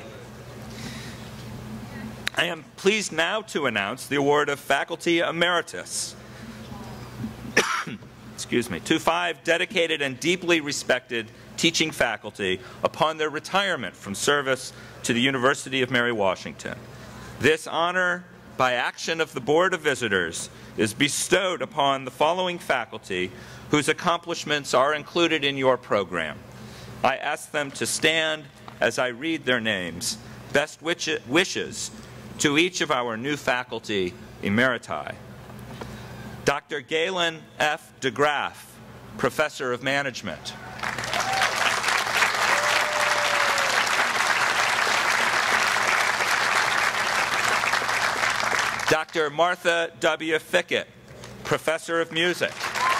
I am pleased now to announce the award of Faculty Emeritus excuse me, to five dedicated and deeply respected teaching faculty upon their retirement from service to the University of Mary Washington. This honor, by action of the Board of Visitors, is bestowed upon the following faculty whose accomplishments are included in your program. I ask them to stand as I read their names. Best wishes to each of our new faculty emeriti. Doctor Galen F. DeGraff, Professor of Management. Doctor Martha W. Fickett, Professor of Music.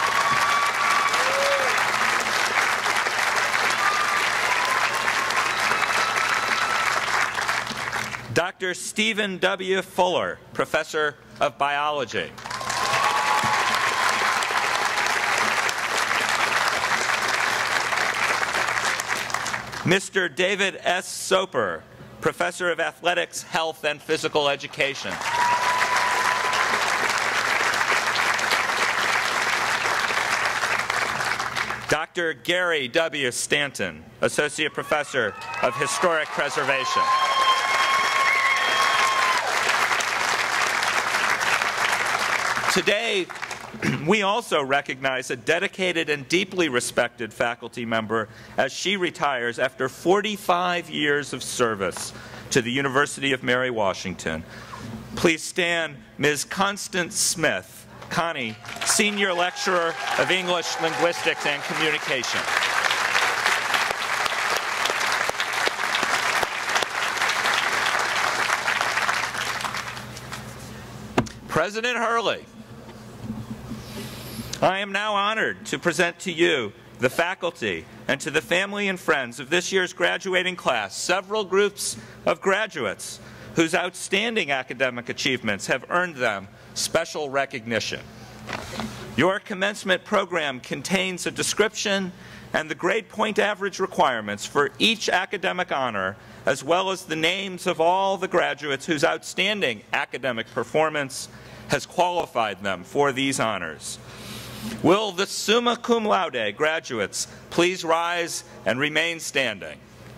Doctor Stephen W. Fuller, Professor of Biology. Mister David S. Soper, Professor of Athletics, Health, and Physical Education. Doctor Gary W. Stanton, Associate Professor of Historic Preservation. Today, we also recognize a dedicated and deeply respected faculty member as she retires after forty-five years of service to the University of Mary Washington. Please stand, Miz Constance Smith, Connie, Senior Lecturer of English, Linguistics, and Communication. President Hurley, I am now honored to present to you, the faculty, and to the family and friends of this year's graduating class, several groups of graduates whose outstanding academic achievements have earned them special recognition. Your commencement program contains a description and the grade point average requirements for each academic honor, as well as the names of all the graduates whose outstanding academic performance has qualified them for these honors. Will the summa cum laude graduates please rise and remain standing?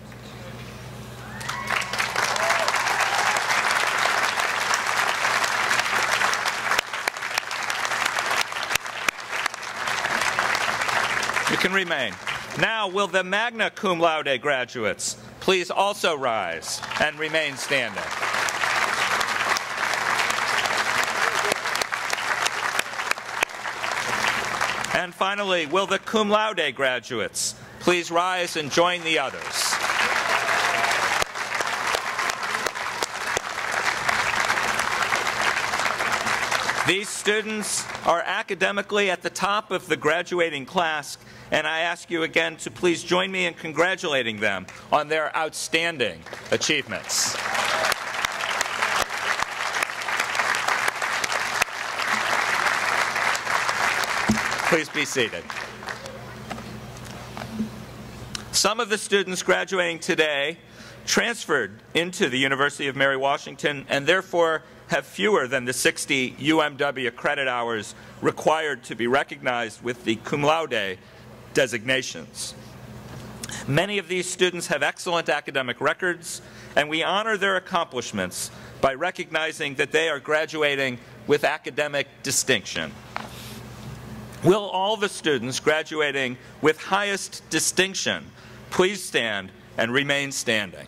You can remain. Now, will the magna cum laude graduates please also rise and remain standing? And finally, will the cum laude graduates please rise and join the others? These students are academically at the top of the graduating class, and I ask you again to please join me in congratulating them on their outstanding achievements. Please be seated. Some of the students graduating today transferred into the University of Mary Washington and therefore have fewer than the sixty U M W credit hours required to be recognized with the cum laude designations. Many of these students have excellent academic records, and we honor their accomplishments by recognizing that they are graduating with academic distinction. Will all the students graduating with highest distinction please stand and remain standing?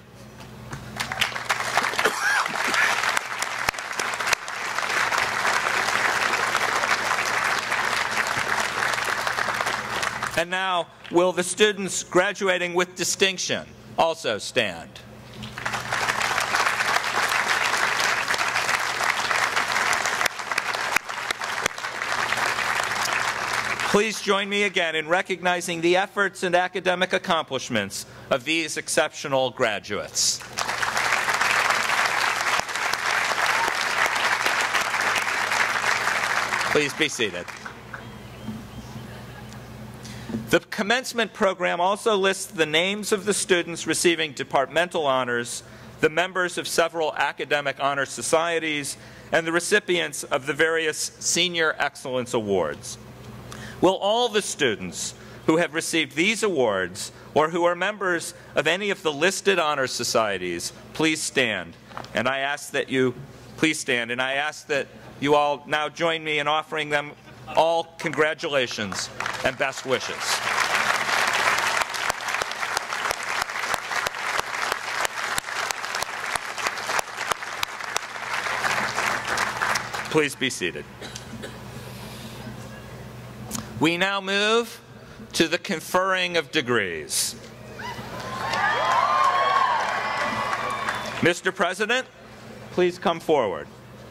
And now, will the students graduating with distinction also stand? Please join me again in recognizing the efforts and academic accomplishments of these exceptional graduates. Please be seated. The commencement program also lists the names of the students receiving departmental honors, the members of several academic honor societies, and the recipients of the various Senior Excellence Awards. Will all the students who have received these awards or who are members of any of the listed honor societies please stand? And I ask that you please stand, and I ask that you all now join me in offering them all congratulations and best wishes. Please be seated. We now move to the conferring of degrees. Mister President, please come forward.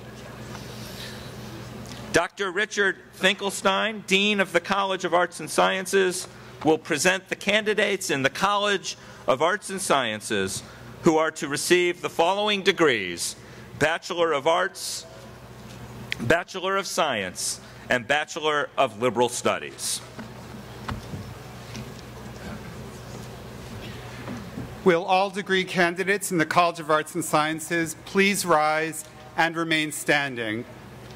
Doctor Richard Finkelstein, Dean of the College of Arts and Sciences, will present the candidates in the College of Arts and Sciences who are to receive the following degrees: Bachelor of Arts, Bachelor of Science, and Bachelor of Liberal Studies. Will all degree candidates in the College of Arts and Sciences please rise and remain standing?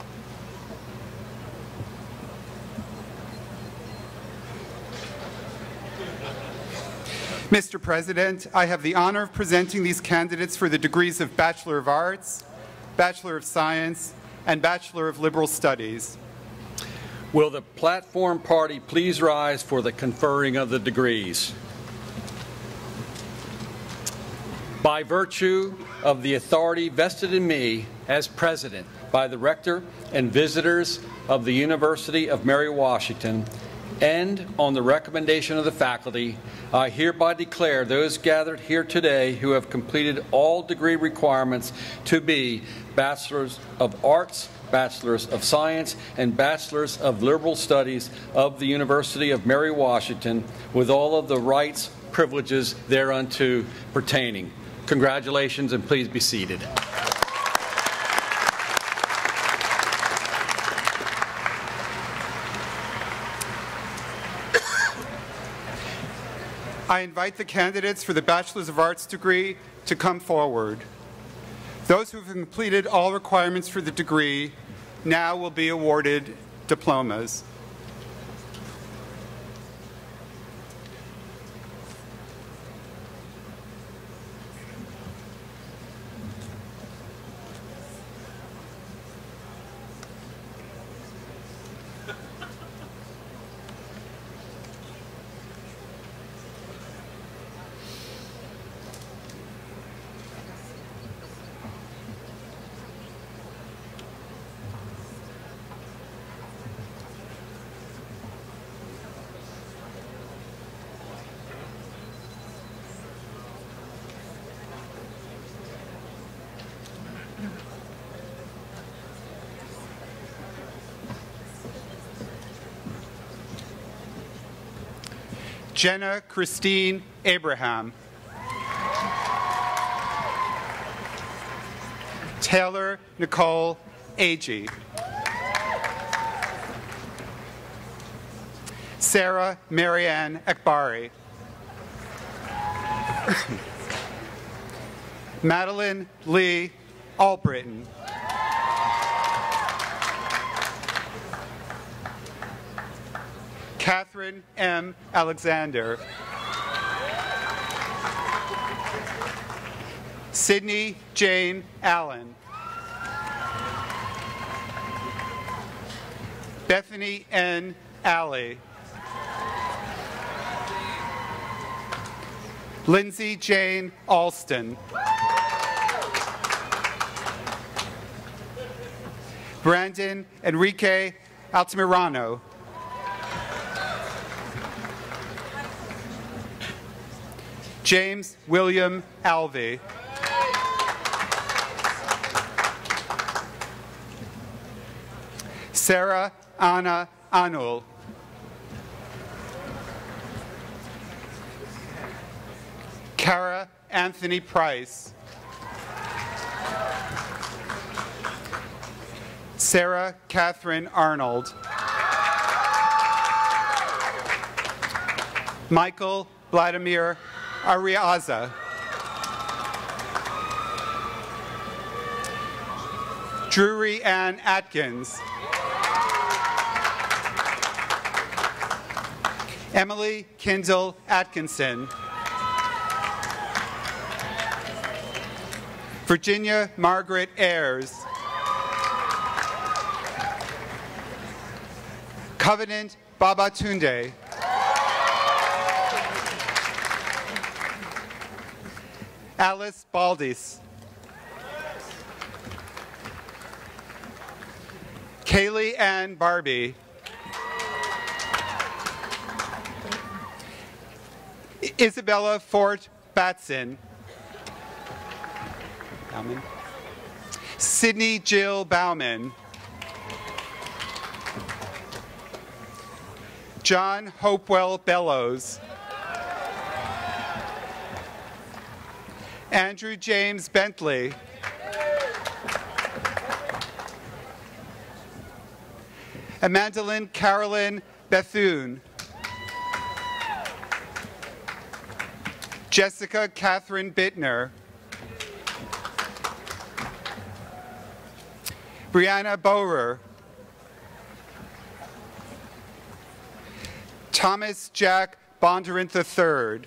Mister President, I have the honor of presenting these candidates for the degrees of Bachelor of Arts, Bachelor of Science, and Bachelor of Liberal Studies. Will the platform party please rise for the conferring of the degrees? By virtue of the authority vested in me as President by the Rector and visitors of the University of Mary Washington, And on the recommendation of the faculty, I hereby declare those gathered here today who have completed all degree requirements to be Bachelors of Arts, Bachelors of Science, and Bachelors of Liberal Studies of the University of Mary Washington, with all of the rights, privileges thereunto pertaining. Congratulations, and please be seated. I invite the candidates for the Bachelors of Arts degree to come forward. Those who have completed all requirements for the degree now will be awarded diplomas. Jenna Christine Abraham. Taylor Nicole Agee. Sarah Marianne Ekbari. Madeline Lee Albritton. Catherine M. Alexander. Sydney Jane Allen. Bethany N. Alley. Lindsay Jane Alston. Brandon Enrique Altamirano. James William Alvey. Sarah Anna Anul. Kara Anthony Price. Sarah Catherine Arnold. Michael Vladimir Ariaza. Drury Ann Atkins. Emily Kindle Atkinson. Virginia Margaret Ayers. Covenant Babatunde. Alice Baldis. Kaylee Ann Barbie. Isabella Fort Batson. Bauman. Sydney Jill Bauman. John Hopewell Bellows. Andrew James Bentley. Amandalyn Carolyn Bethune. Jessica Catherine Bittner. Brianna Borer. Thomas Jack Bondurant the third.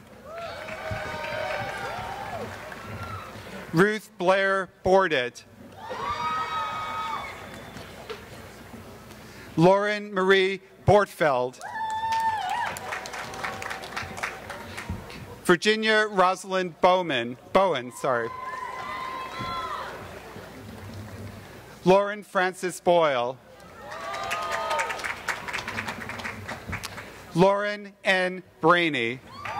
Ruth Blair Bordet. Lauren Marie Bortfeld. Virginia Rosalind Bowman, Bowen, sorry. Lauren Francis Boyle. Lauren N. Brainey.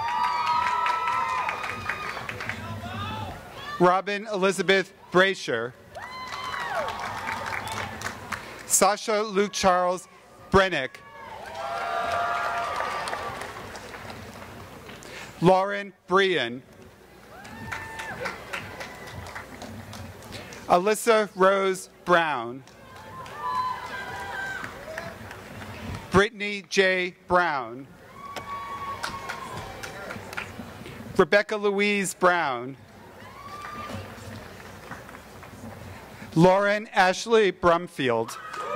Robin Elizabeth Brasher. Sasha Luke Charles Brennick. Lauren Brian. Alyssa Rose Brown. Brittany J. Brown. Rebecca Louise Brown. Lauren Ashley Brumfield.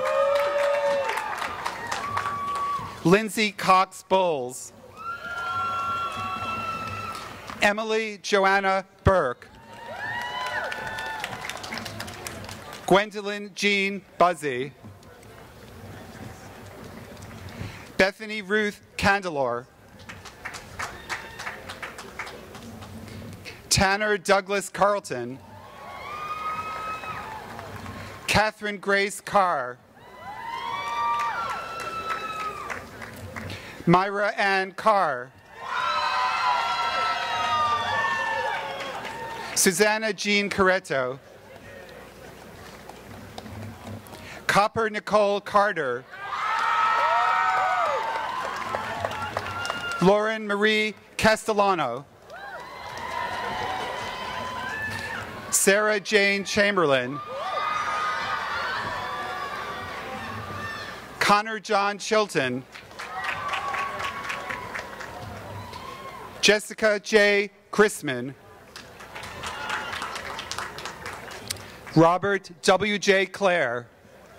Lindsay Cox Bowles. Emily Joanna Burke. Gwendolyn Jean Buzzy. Bethany Ruth Candelor. Tanner Douglas Carlton. Catherine Grace Carr. Myra Ann Carr. Susanna Jean Corretto. Copper Nicole Carter. Lauren Marie Castellano. Sarah Jane Chamberlain. Connor John Chilton. Jessica J. Chrisman. Robert W. J. Clare.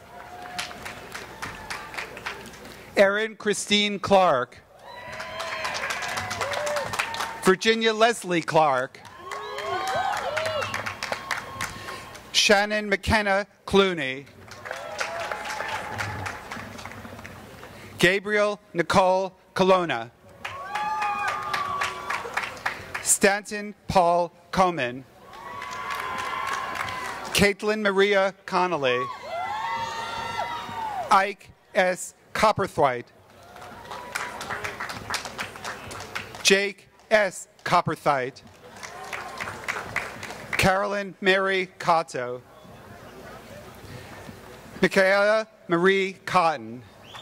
Erin Christine Clark. Virginia Leslie Clark. Shannon McKenna Clooney. Gabriel Nicole Colonna. Stanton Paul Coman. Caitlin Maria Connolly. Ike S. Copperthwaite. Jake S. Copperthwaite. Carolyn Mary Cotto. Michaela Marie Cotton.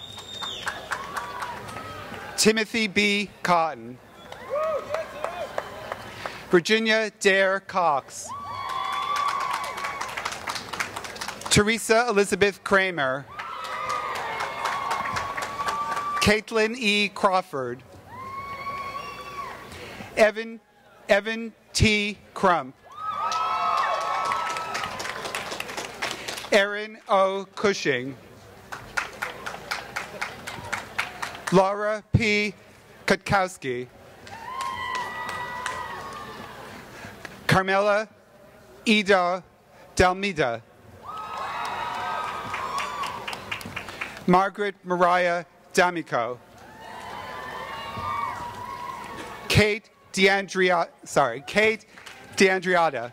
Timothy B. Cotton. Virginia Dare Cox. Teresa Elizabeth Kramer. Caitlin E. Crawford. Evan, Evan T. Crump. Erin O. Cushing. Laura P. Kutkowski. Carmela Ida Dalmida. Margaret Mariah D'Amico. Kate DeAndrea, sorry, Kate DeAndriata.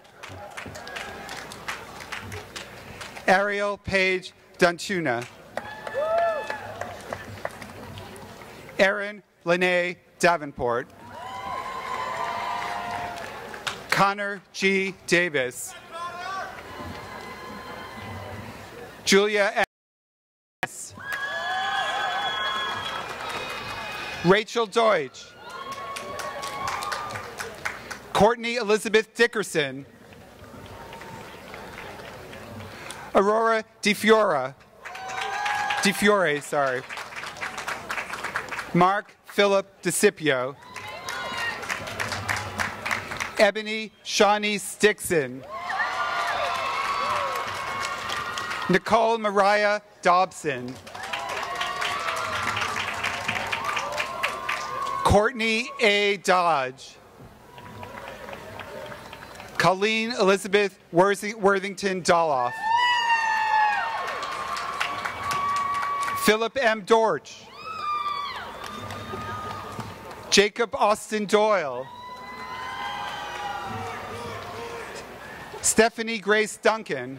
Ariel Page Duntuna. Erin Lene Davenport. Connor G. Davis. Julia S. Rachel Deutsch. Courtney Elizabeth Dickerson. Aurora DeFiora. DeFiore, sorry. Mark Philip DeCipio. Ebony Shawnee Stixon. Nicole Mariah Dobson. Courtney A. Dodge. Colleen Elizabeth Worthington Doloff. Philip M. Dortch. Jacob Austin Doyle. Stephanie Grace Duncan.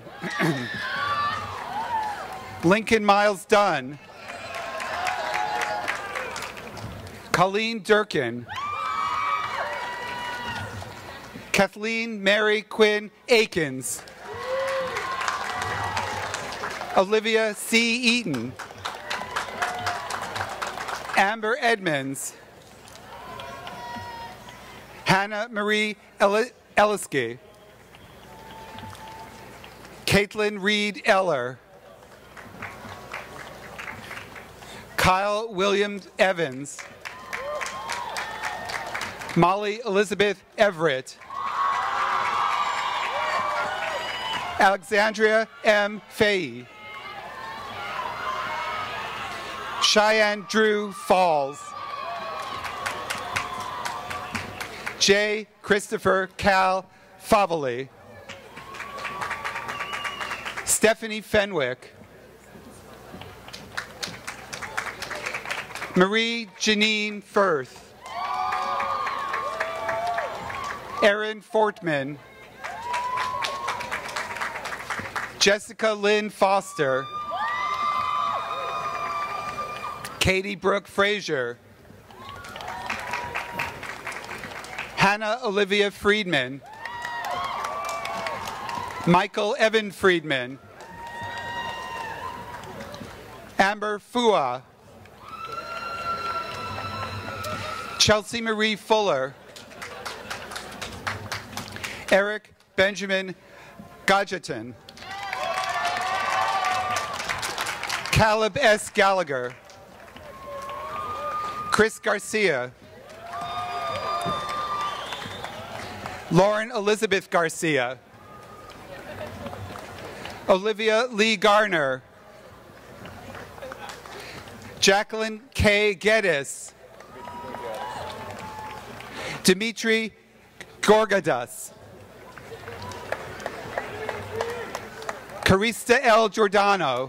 Lincoln Miles Dunn. Colleen Durkin. Kathleen Mary Quinn Akins. Olivia C. Eaton. Amber Edmonds. Hannah Marie Ellisky. Caitlin Reed Eller. Kyle Williams Evans. Molly Elizabeth Everett. Alexandria M. Fahey. Cheyenne Drew Falls. J. Christopher Cal Favoli. Stephanie Fenwick. Marie Janine Firth. Erin Fortman. Jessica Lynn Foster. Katie Brooke Frazier. Hannah Olivia Friedman. Michael Evan Friedman. Amber Fua. Chelsea Marie Fuller. Eric Benjamin Gadgeton. Caleb S. Gallagher. Chris Garcia. Lauren Elizabeth Garcia. Olivia Lee Garner. Jacqueline K. Geddes. Dimitri Gorgadas. Carista L. Giordano.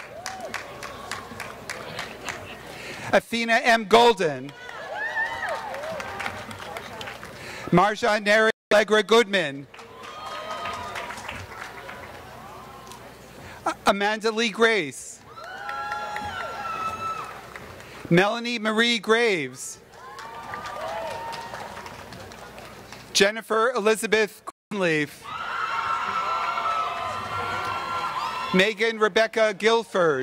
Athena M. Golden. Marja Neri Allegra Goodman. Amanda Lee Grace. Melanie Marie Graves. Jennifer Elizabeth Greenleaf. Megan Rebecca Guilford.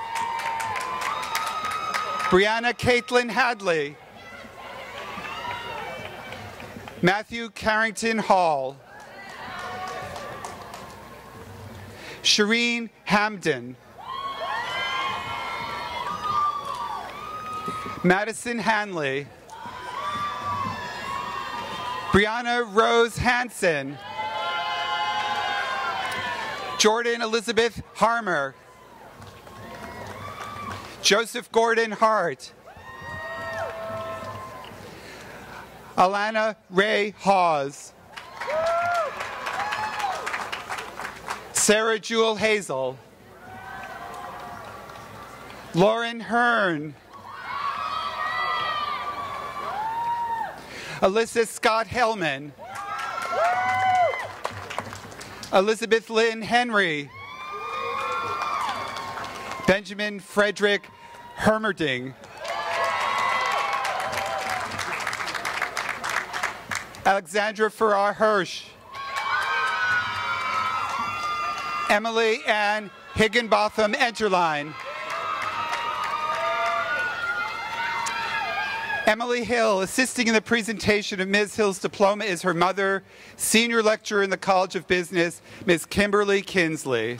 Brianna Caitlin Hadley. Matthew Carrington Hall. Shireen Hamden. Madison Hanley. Brianna Rose Hansen. Jordan Elizabeth Harmer. Joseph Gordon Hart. Alana Ray Hawes. Sarah Jewel Hazel. Lauren Hearn. Alyssa Scott Hellman. Elizabeth Lynn Henry. Benjamin Frederick Hermerding. Alexandra Farrar Hirsch. Emily Ann Higginbotham Enterline. Emily Hill, assisting in the presentation of Miz Hill's diploma, is her mother, senior lecturer in the College of Business, Miz Kimberly Kinsley.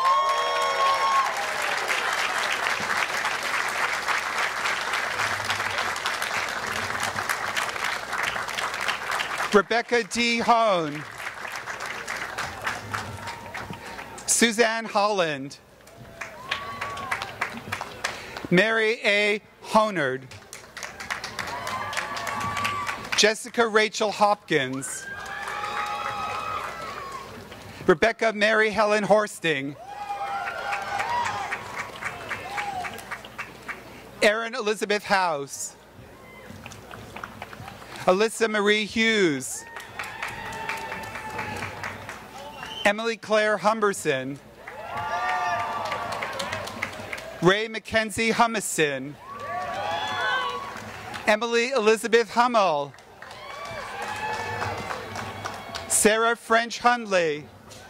Rebecca D. Hone. Suzanne Holland. Mary A. Honard. Jessica Rachel Hopkins. Rebecca Mary Helen Horsting. Erin Elizabeth House. Alyssa Marie Hughes. Emily Claire Humberson. Ray Mackenzie Humison. Emily Elizabeth Hummel. Sarah French Hundley.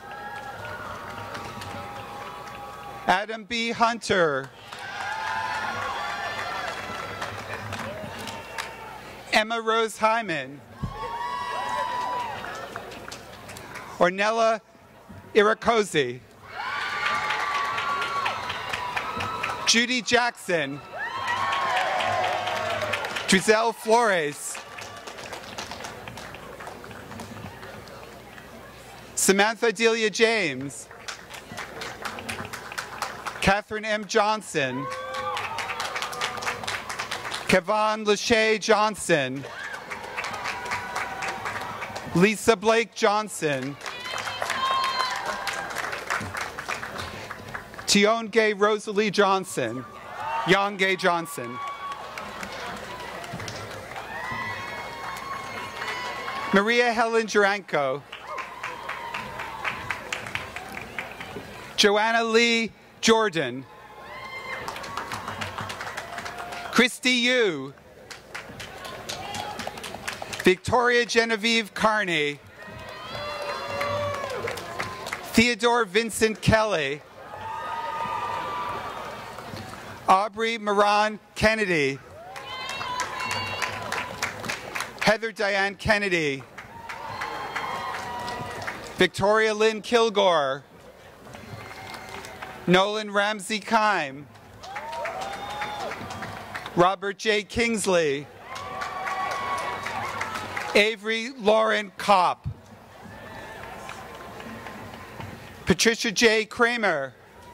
Adam B. Hunter. Emma Rose Hyman. Ornella Irakosi. Judy Jackson. Giselle Flores. Samantha Delia James. Catherine M. Johnson. Kevon Lachey Johnson. Lisa Blake Johnson. Tionge Rosalie Johnson. Yonge Johnson. Maria Helen Duranko. Joanna Lee Jordan. Christy Yu. Victoria Genevieve Carney. Theodore Vincent Kelly. Aubrey Moran Kennedy. Heather Diane Kennedy. Victoria Lynn Kilgore. Nolan Ramsey Kime. Robert J. Kingsley. Avery Lauren Kopp. Patricia J. Kramer.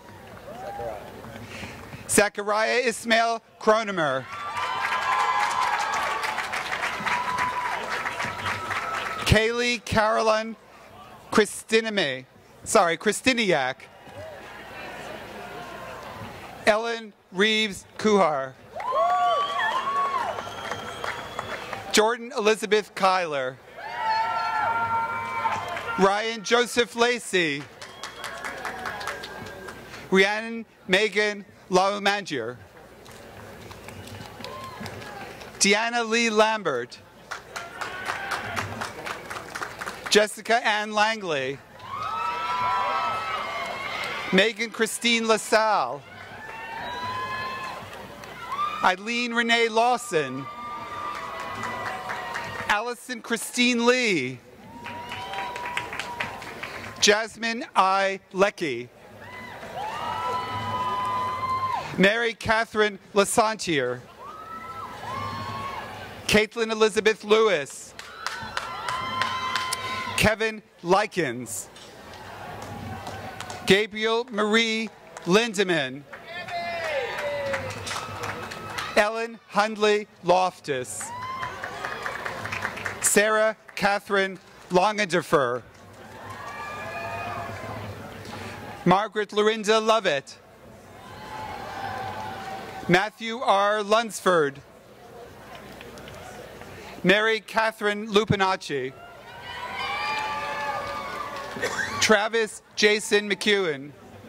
Zachariah Ismail Cronemer. Kaylee Carolyn Christiname. Sorry, Christiniak. Ellen Reeves Kuhar. Jordan Elizabeth Kyler. Ryan Joseph Lacey. Rhiannon Megan Laumangier. Deanna Lee Lambert. Jessica Ann Langley. Megan Christine LaSalle. Eileen Renee Lawson. Allison Christine Lee. Jasmine I. Leckie. Mary Catherine Lasantier. Caitlin Elizabeth Lewis. Kevin Likens. Gabriel Marie Lindemann. Ellen Hundley Loftus. Sarah Catherine Longendefer. Margaret Lorinda Lovett. Matthew R. Lunsford. Mary Catherine Lupinacci. Travis Jason McEwen.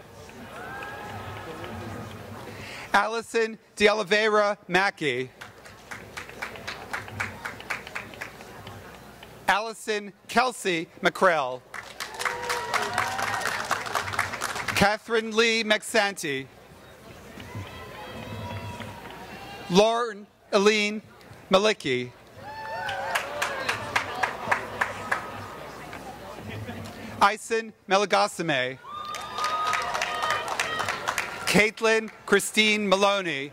Allison De Oliveira Mackey. Allison Kelsey McCrell. Catherine Lee McSanty. Lauren Aline Malicki. Ison Melagasame. Caitlin Christine Maloney.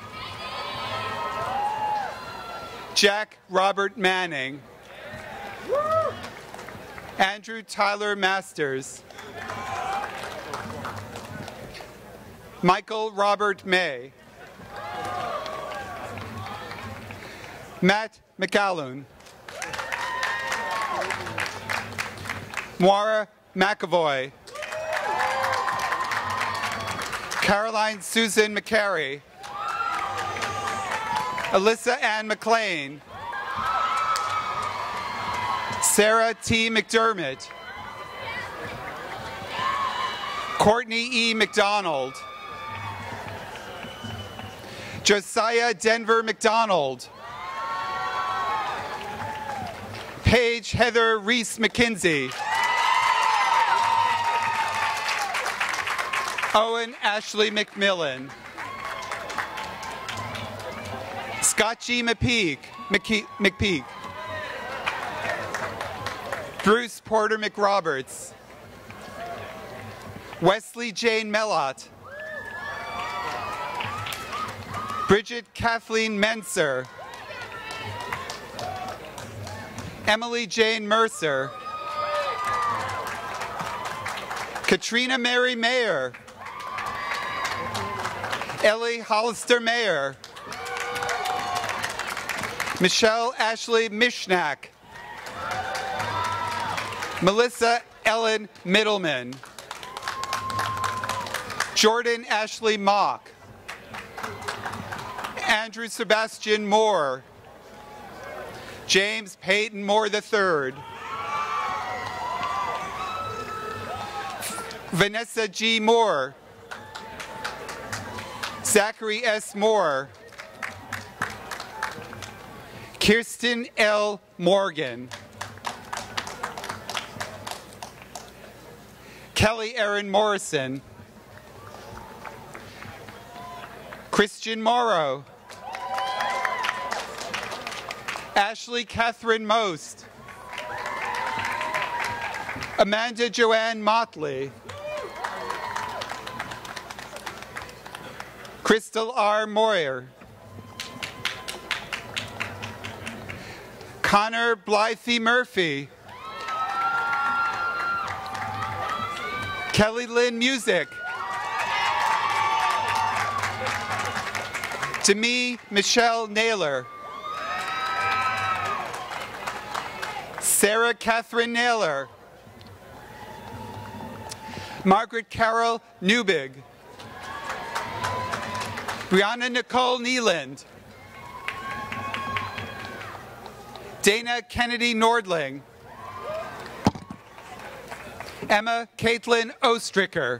Jack Robert Manning. Andrew Tyler Masters. Michael Robert May. Matt McAlloon. Moira McAvoy. Caroline Susan McCary. Alyssa Ann McLean. Sarah T. McDermott. Courtney E. McDonald. Josiah Denver McDonald. Paige Heather Reese McKinsey. Owen Ashley McMillan. Scott G. McPeak. McKe McPeak. Bruce Porter McRoberts. Wesley Jane Mellott. Bridget Kathleen Menser. Emily Jane Mercer. Katrina Mary Mayer. Ellie Hollister Mayer. Michelle Ashley Mishnak. Melissa Ellen Middleman. Jordan Ashley Mock. Andrew Sebastian Moore. James Peyton Moore the third. Vanessa G. Moore. Zachary S. Moore. Kirsten L. Morgan. Kelly Erin Morrison. Christian Morrow. Ashley Catherine Most. Amanda Joanne Motley. Crystal R. Moyer. Connor Blythe Murphy. Kelly Lynn Music. Demi Michelle Naylor. Sarah Catherine Naylor. Margaret Carol Newbig. Brianna Nicole Neeland. Dana Kennedy Nordling. Emma Caitlin Ostricker.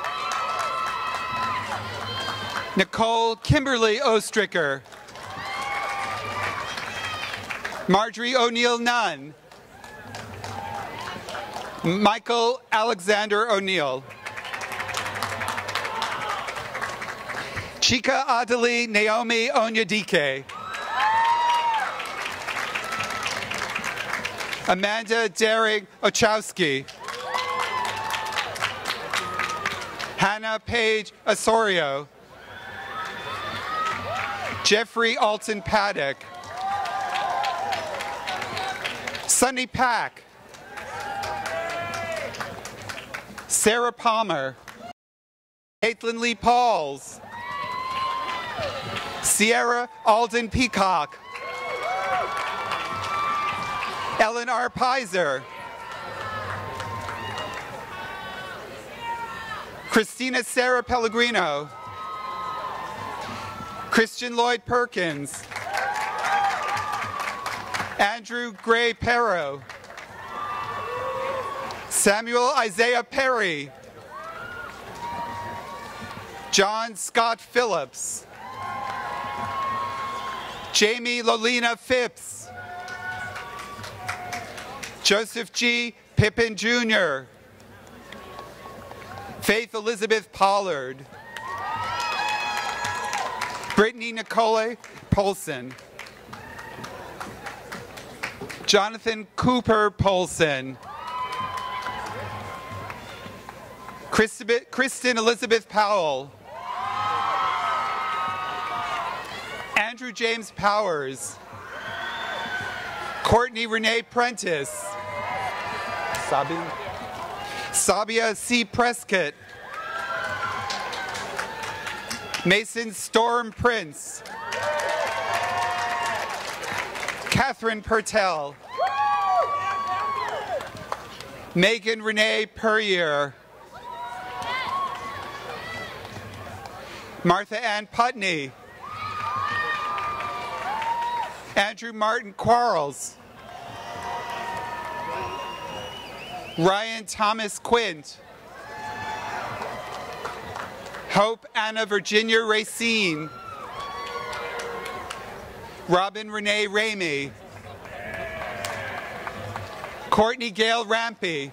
Nicole Kimberly Ostricker. Marjorie O'Neill Nunn. Michael Alexander O'Neill. Chika Adeli Naomi Onyedike. Amanda Daring Ochowski. Hannah Page Osorio. Jeffrey Alton Paddock. Sunny Pack. Sarah Palmer. Caitlin Lee Pauls. Sierra Alden Peacock. Ellen R. Pizer. Christina Sarah Pellegrino. Christian Lloyd Perkins. Andrew Gray Perro. Samuel Isaiah Perry. John Scott Phillips. Jamie Lolina Phipps. Joseph G. Pippin Junior Faith Elizabeth Pollard. Brittany Nicole Polson. Jonathan Cooper Polson. Kristen Elizabeth Powell. Andrew James Powers. Courtney Renee Prentice. Sabia. Sabia C. Prescott. Mason Storm Prince. Catherine Pertel. Megan Renee Puryear. Martha Ann Putney. Andrew Martin Quarles. Ryan Thomas Quint. Hope Anna Virginia Racine. Robin Renee Ramey. Courtney Gale Rampy,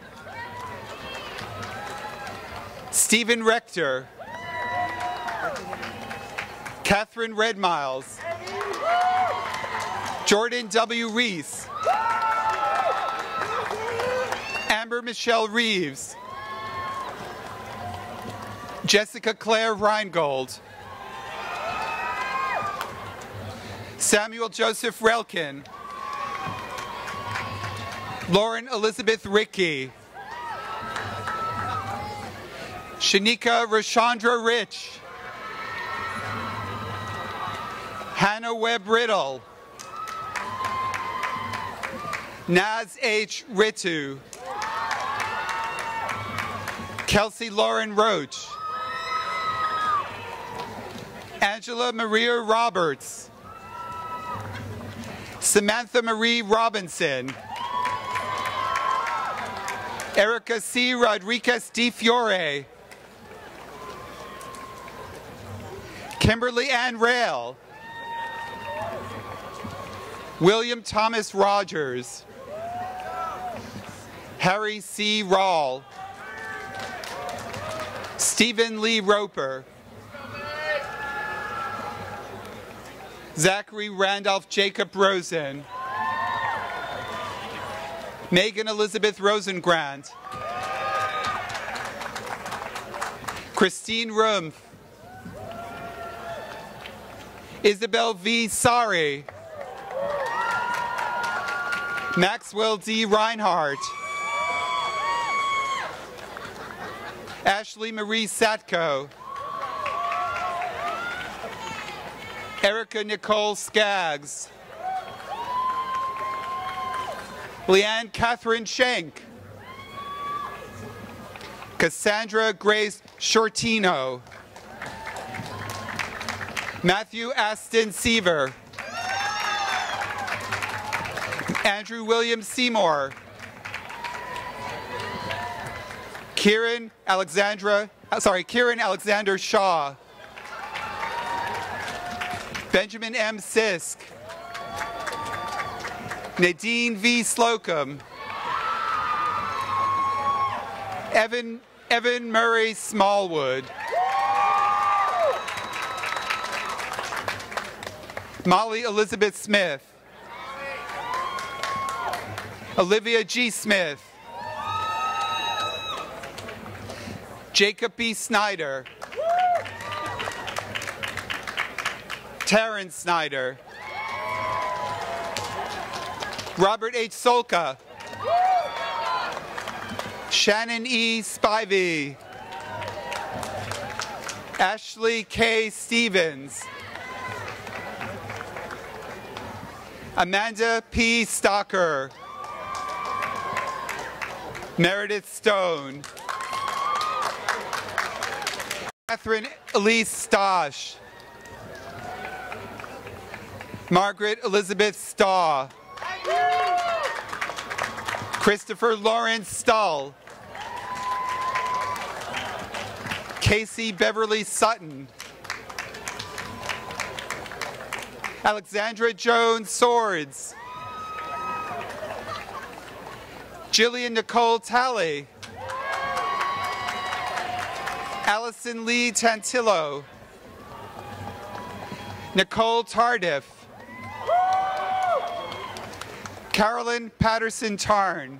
Stephen Rector, Catherine Redmiles, Jordan W. Reese, Amber Michelle Reeves, Jessica Claire Reingold, Samuel Joseph Relkin, Lauren Elizabeth Rickey, Shanika Rashandra Rich, Hannah Webb Riddle, Naz H. Ritu, Kelsey Lauren Roach, Angela Maria Roberts, Samantha Marie Robinson, Erica C. Rodriguez Di Fiore, Kimberly Ann Rail, William Thomas Rogers, Harry C. Rawl, Stephen Lee Roper, Zachary Randolph Jacob Rosen, Megan Elizabeth Rosengrant, Christine Rumpf, Isabel V. Sari, Maxwell D. Reinhardt, Ashley Marie Satko, Erica Nicole Skaggs, Leanne Catherine Schenk, Cassandra Grace Shortino, Matthew Aston Seaver, Andrew William Seymour, Kieran Alexandra, sorry, Kieran Alexander Shaw, Benjamin M. Sisk, Nadine V. Slocum, Evan, Evan Murray Smallwood, Molly Elizabeth Smith, Olivia G. Smith, Jacob B. Snyder, Terrence Snyder, Robert H. Solka, Shannon E. Spivey, Ashley K. Stevens, Amanda P. Stocker, Meredith Stone, Catherine Elise Stosh, Margaret Elizabeth Staw, Christopher Lawrence Stull, Casey Beverly Sutton, Alexandra Jones Swords, Jillian Nicole Talley, Allison Lee Tantillo, Nicole Tardif, Carolyn Patterson Tarn,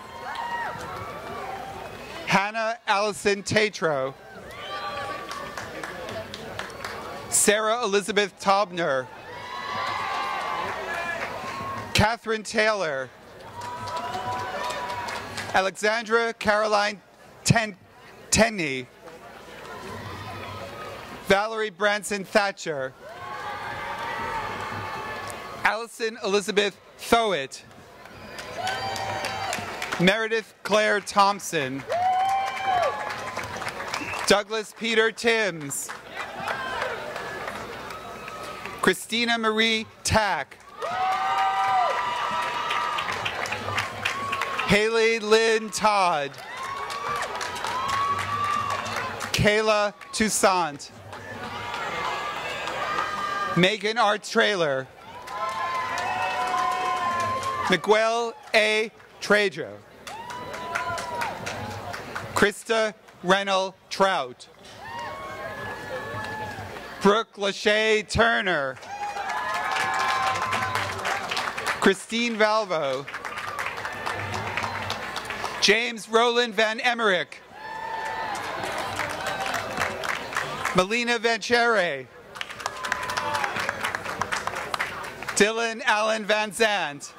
Hannah Allison Tatro, Sarah Elizabeth Taubner, Catherine Taylor, Alexandra Caroline Ten Tenney, Valerie Branson Thatcher, Allison Elizabeth Thowett, Meredith Claire Thompson, Douglas Peter Timms, Christina Marie Tack, Haley Lynn Todd, Kayla Toussaint, Megan R. Trailer, Miguel A. Trejo. Krista Rennell Trout. Brooke Lachey Turner. Christine Valvo. James Roland Van Emmerich. Melina Vanchere. Dylan Allen Van Zandt.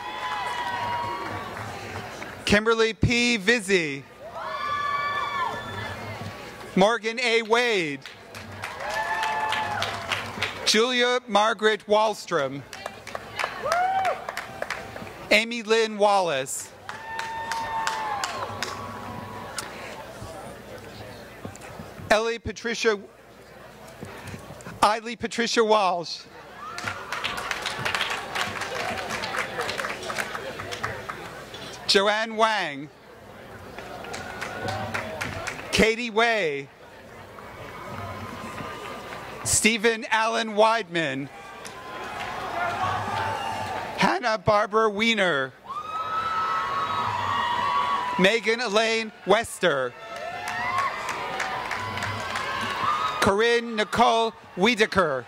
Kimberly P. Vizzi. Morgan A. Wade. Julia Margaret Wallstrom. Amy Lynn Wallace. Ellie Patricia, Eiley Patricia Walsh. Joanne Wang. Katie Way. Stephen Allen Weidman. Hannah Barbara Wiener. Megan Elaine Wester. Corinne Nicole Wiedeker.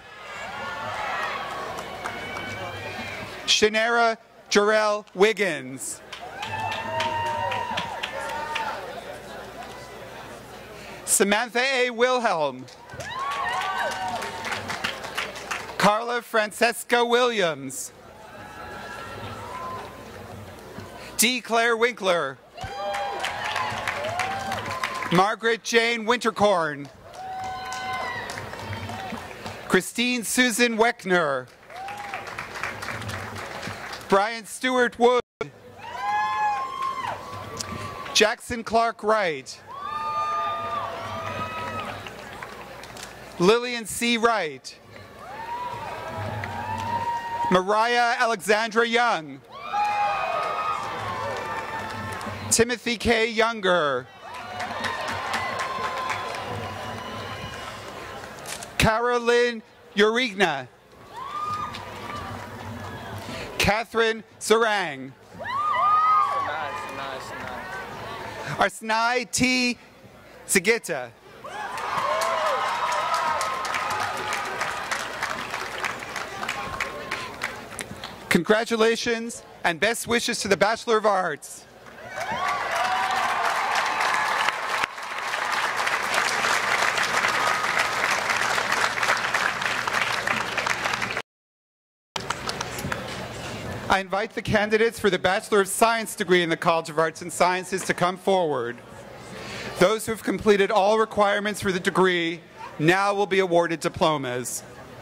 Shanera Jarrell Wiggins. Samantha A. Wilhelm. Carla Francesca Williams. D. Claire Winkler. Margaret Jane Winterkorn. Christine Susan Weckner. Brian Stewart Wood. Jackson Clark Wright. Lillian C. Wright. Mariah Alexandra Young. Timothy K. Younger. Carolyn Urigna. Catherine Sarang. Arsenai T. Sigita. Congratulations and best wishes to the Bachelor of Arts. I invite the candidates for the Bachelor of Science degree in the College of Arts and Sciences to come forward. Those who have completed all requirements for the degree now will be awarded diplomas.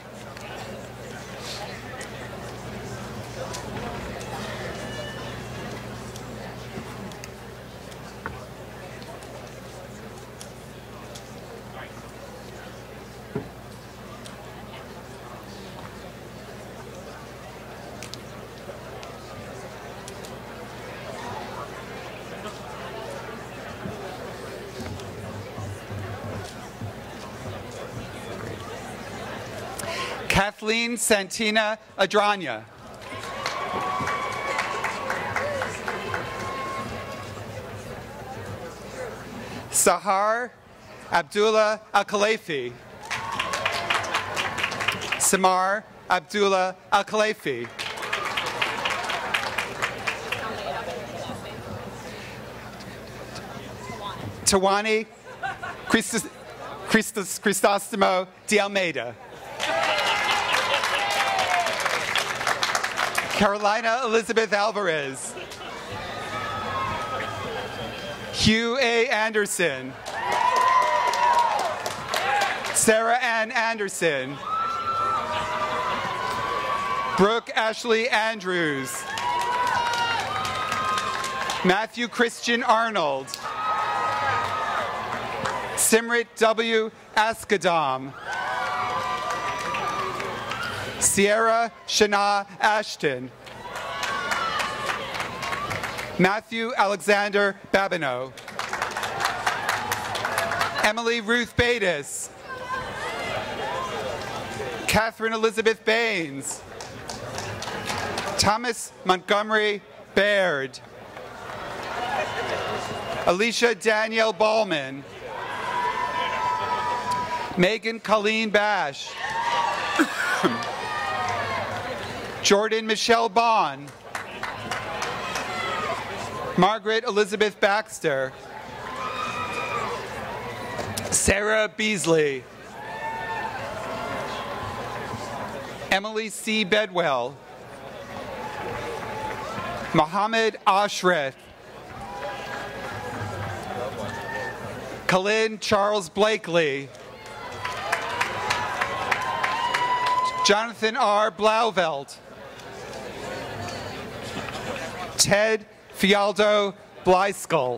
Kathleen Santina Adranya. Sahar Abdullah Al-Khalefi. Samar Abdullah Al-Khalefi. Tawani Christos, Christos, Cristostomo de Almeida. Carolina Elizabeth Alvarez. Hugh A. Anderson. Sarah Ann Anderson. Brooke Ashley Andrews. Matthew Christian Arnold. Simrit W. Askadam. Sierra Shana Ashton. Matthew Alexander Babineau. Emily Ruth Bates. Catherine Elizabeth Baines. Thomas Montgomery Baird. Alicia Danielle Ballman. Megan Colleen Bash. Jordan Michelle Bond. Margaret Elizabeth Baxter. Sarah Beasley. Emily C. Bedwell. Mohammed Ashraf. Kalin Charles Blakely. Jonathan R. Blauvelt. Ted Fialdo Blyskell.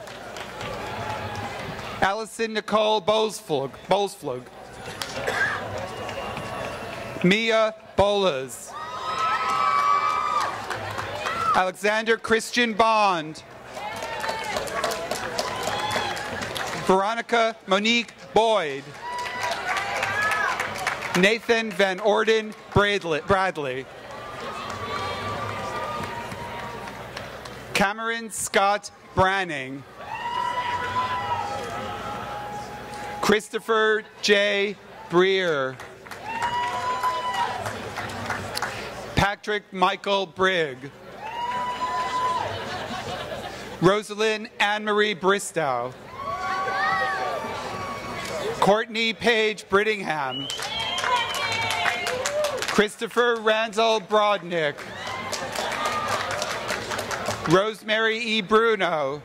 Allison Nicole Bowlesflug. Bowlesflug. Mia Bolas. Alexander Christian Bond. Veronica Monique Boyd. Nathan Van Orden Bradley. Cameron Scott Branning. Christopher J. Breer. Patrick Michael Brigg. Rosalind Anne-Marie Bristow. Courtney Page Brittingham. Christopher Randall Brodnick. Rosemary E. Bruno.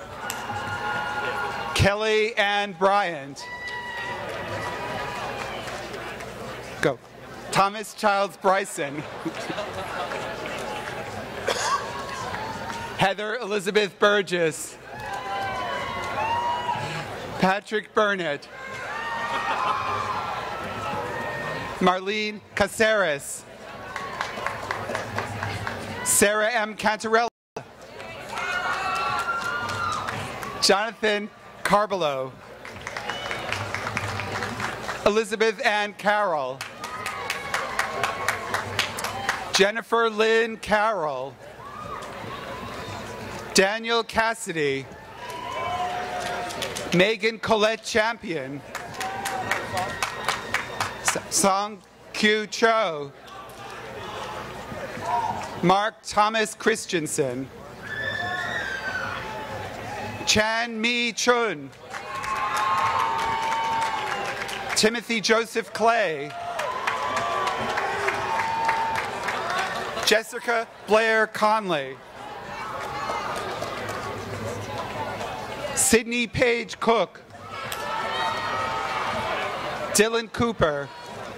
Kelly Ann Bryant. Go. Thomas Childs Bryson. Heather Elizabeth Burgess. Patrick Burnett. Marlene Caceres. Sarah M. Cantarella. Jonathan Carbolo. Elizabeth Ann Carroll. Jennifer Lynn Carroll. Daniel Cassidy. Megan Colette Champion. Song Q Cho. Mark Thomas Christensen. Chan Mi Chun. Timothy Joseph Clay. Jessica Blair Conley. Sydney Page Cook. Dylan Cooper.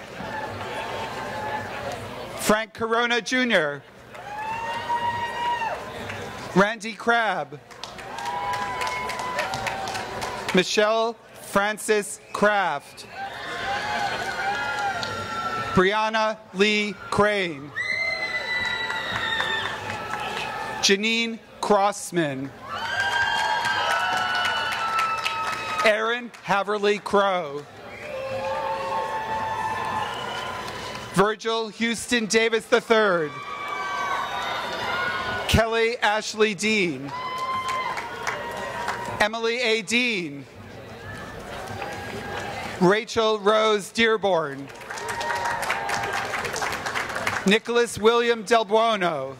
Frank Corona Junior Randy Crabb. Michelle Francis Kraft. Brianna Lee Crane. Janine Crossman. Aaron Haverly Crow. Virgil Houston Davis the third. Kelly Ashley Dean. Emily A. Dean. Rachel Rose Dearborn. Nicholas William Del Buono.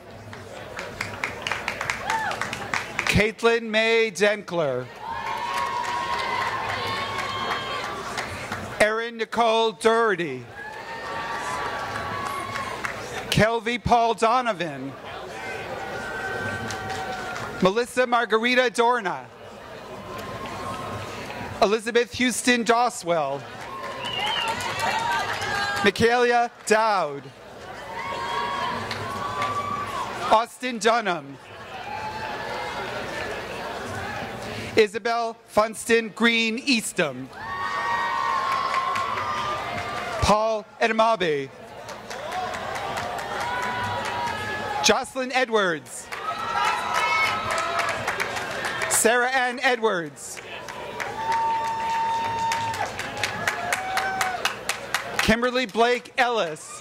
Caitlin May Denkler. Erin Nicole Doherty. Kelvy Paul Donovan. Melissa Margarita Dorna. Elizabeth Houston Doswell. Michaela Dowd. Austin Dunham. Isabel Funston Green Eastham. Paul Edamabe. Jocelyn Edwards. Sarah Ann Edwards. Kimberly Blake Ellis.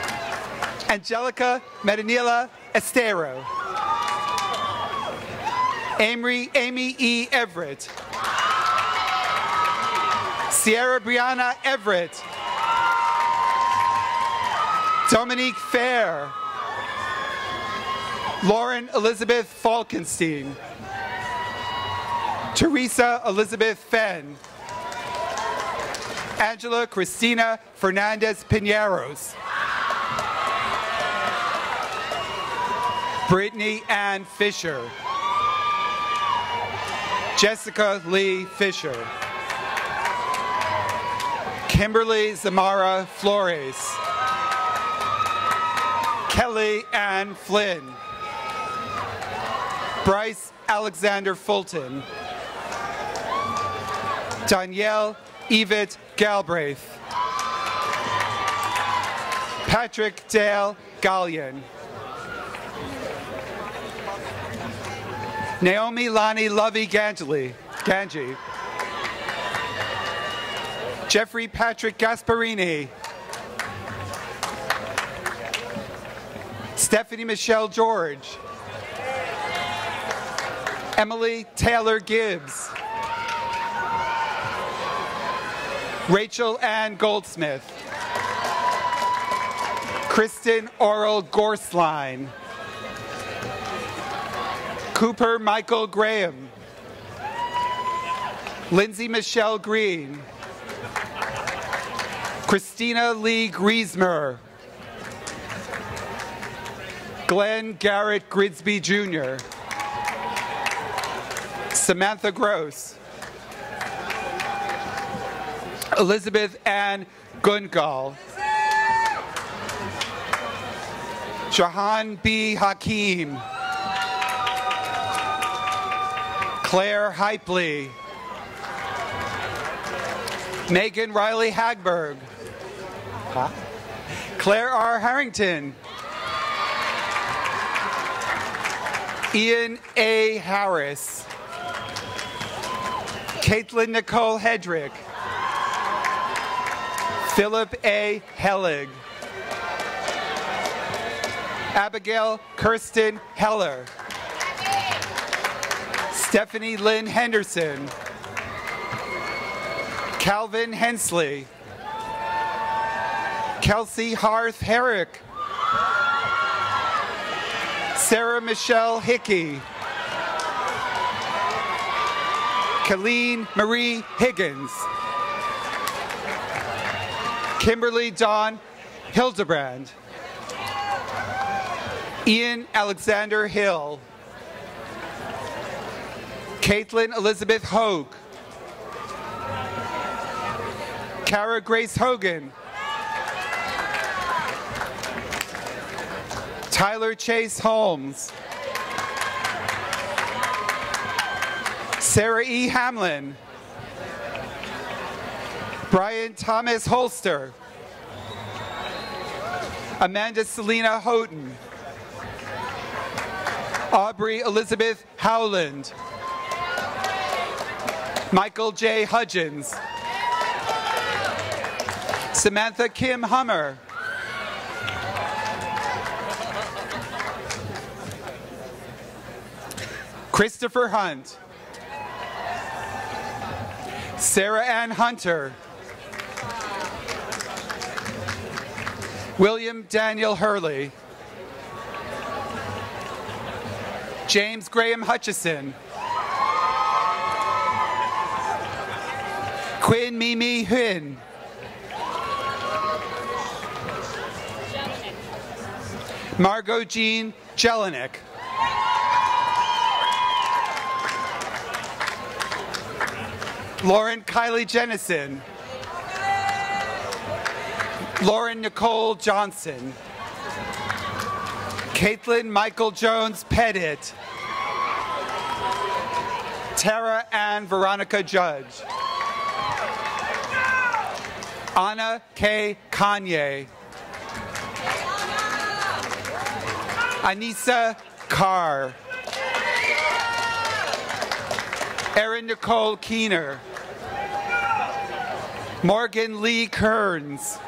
Angelica Medinilla Estero. Amory, Amy E. Everett. Sierra Brianna Everett. Dominique Fair. Lauren Elizabeth Falkenstein. Teresa Elizabeth Fenn. Angela Cristina Fernandez Piñeros. Brittany Ann Fisher. Jessica Lee Fisher. Kimberly Zamara Flores. Kelly Ann Flynn. Bryce Alexander Fulton. Danielle Yvette Galbraith. Patrick Dale Gallion. Naomi Lani Lovey Ganji. Ganji. Jeffrey Patrick Gasparini. Stephanie Michelle George. Emily Taylor Gibbs. Rachel Ann Goldsmith. Kristen Oral Gorsline. Cooper Michael Graham. Lindsay Michelle Green. Christina Lee Griesmer. Glenn Garrett Gridsby Junior Samantha Gross. Elizabeth Ann Gungal. Jahan B. Hakim. Claire Hypley. Megan Riley Hagberg. Huh? Claire R. Harrington. Ian A. Harris. Caitlin Nicole Hedrick. Philip A. Hellig. Abigail Kirsten Heller. Stephanie Lynn Henderson. Calvin Hensley. Kelsey Harth Herrick. Sarah Michelle Hickey. Colleen Marie Higgins. Kimberly Dawn Hildebrand. Ian Alexander Hill. Caitlin Elizabeth Hogue. Kara Grace Hogan. Tyler Chase Holmes. Sarah E. Hamlin. Brian Thomas Holster. Amanda Selena Houghton. Aubrey Elizabeth Howland. Michael J. Hudgens. Samantha Kim Hummer. Christopher Hunt. Sarah Ann Hunter. William Daniel Hurley. James Graham Hutchison. Quinn Mimi Huynh. Margot Jean Jelinek. Lauren Kylie Jennison. Lauren Nicole Johnson. Caitlin Michael Jones Pettit. Tara Ann Veronica Judge. Anna K. Kanye. Anissa Carr. Erin Nicole Keener. Morgan Lee Kearns.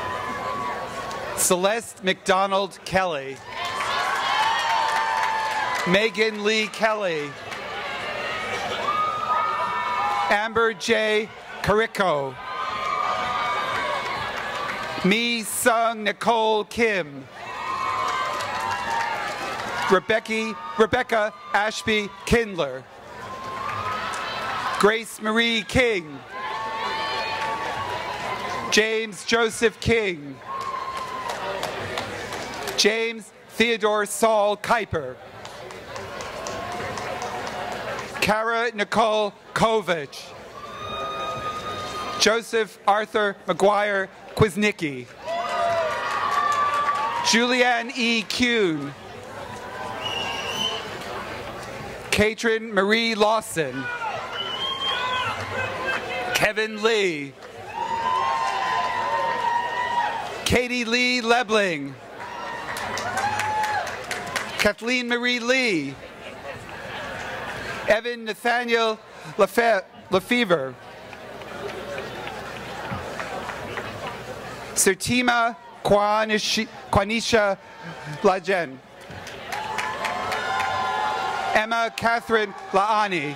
Celeste McDonald Kelly. Megan Lee Kelly. Amber J. Carrico. Mi Sung Nicole Kim. Rebecca, Rebecca Ashby Kindler. Grace Marie King. James Joseph King. James Theodore Saul Kuiper. Kara Nicole Kovich. Joseph Arthur McGuire Kwasnicki. Julianne E. Kuhn. Katrin Marie Lawson. Kevin Lee. Katie Lee Lebling. Kathleen Marie Lee. Evan Nathaniel Lefe Lefevre. Sertima Quanish Quanisha Lajen. Emma Catherine Laani.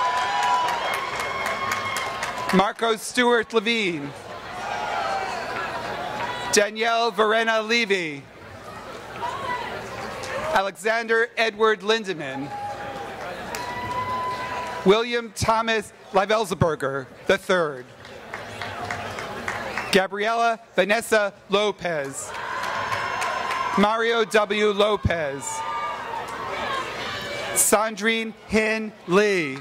Marco Stewart Levine. Danielle Verena Levy. Alexander Edward Lindemann. William Thomas Livelsberger the third. Gabriela Vanessa Lopez. Mario W. Lopez. Sandrine Hin Lee.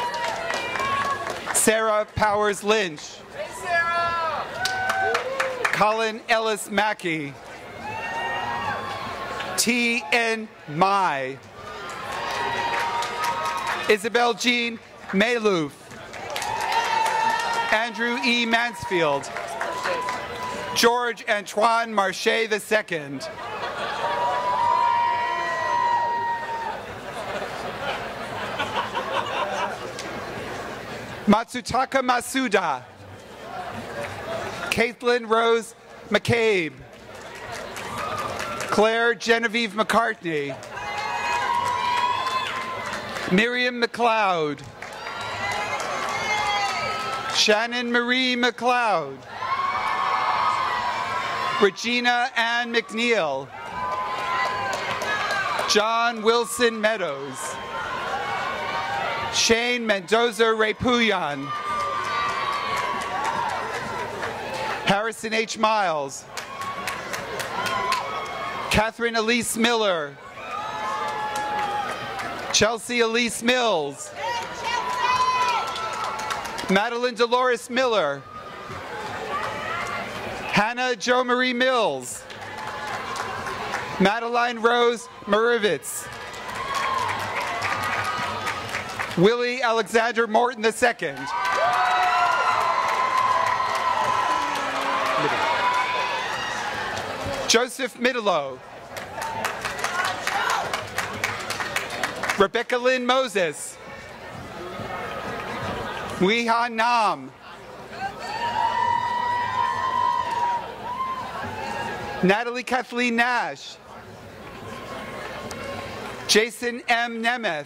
Sarah Powers Lynch. Hey, Sarah! Colin Ellis Mackey. T. N. Mai. Isabel Jean Maloof. Andrew E. Mansfield. George Antoine Marche the second. Matsutaka Masuda. Caitlin Rose McCabe. Claire Genevieve McCartney. Miriam McLeod. Shannon Marie McLeod. Regina Ann McNeil. John Wilson Meadows. Shane Mendoza Repuyan. Harrison H. Miles. Catherine Elise Miller. Chelsea Elise Mills. Madeline Dolores Miller. Hannah Jo Marie Mills. Madeline Rose Marivitz. Willie Alexander Morton the second. Joseph Middlelow. Rebecca Lynn Moses. Weehan Nam. Natalie Kathleen Nash. Jason M. Nemeth.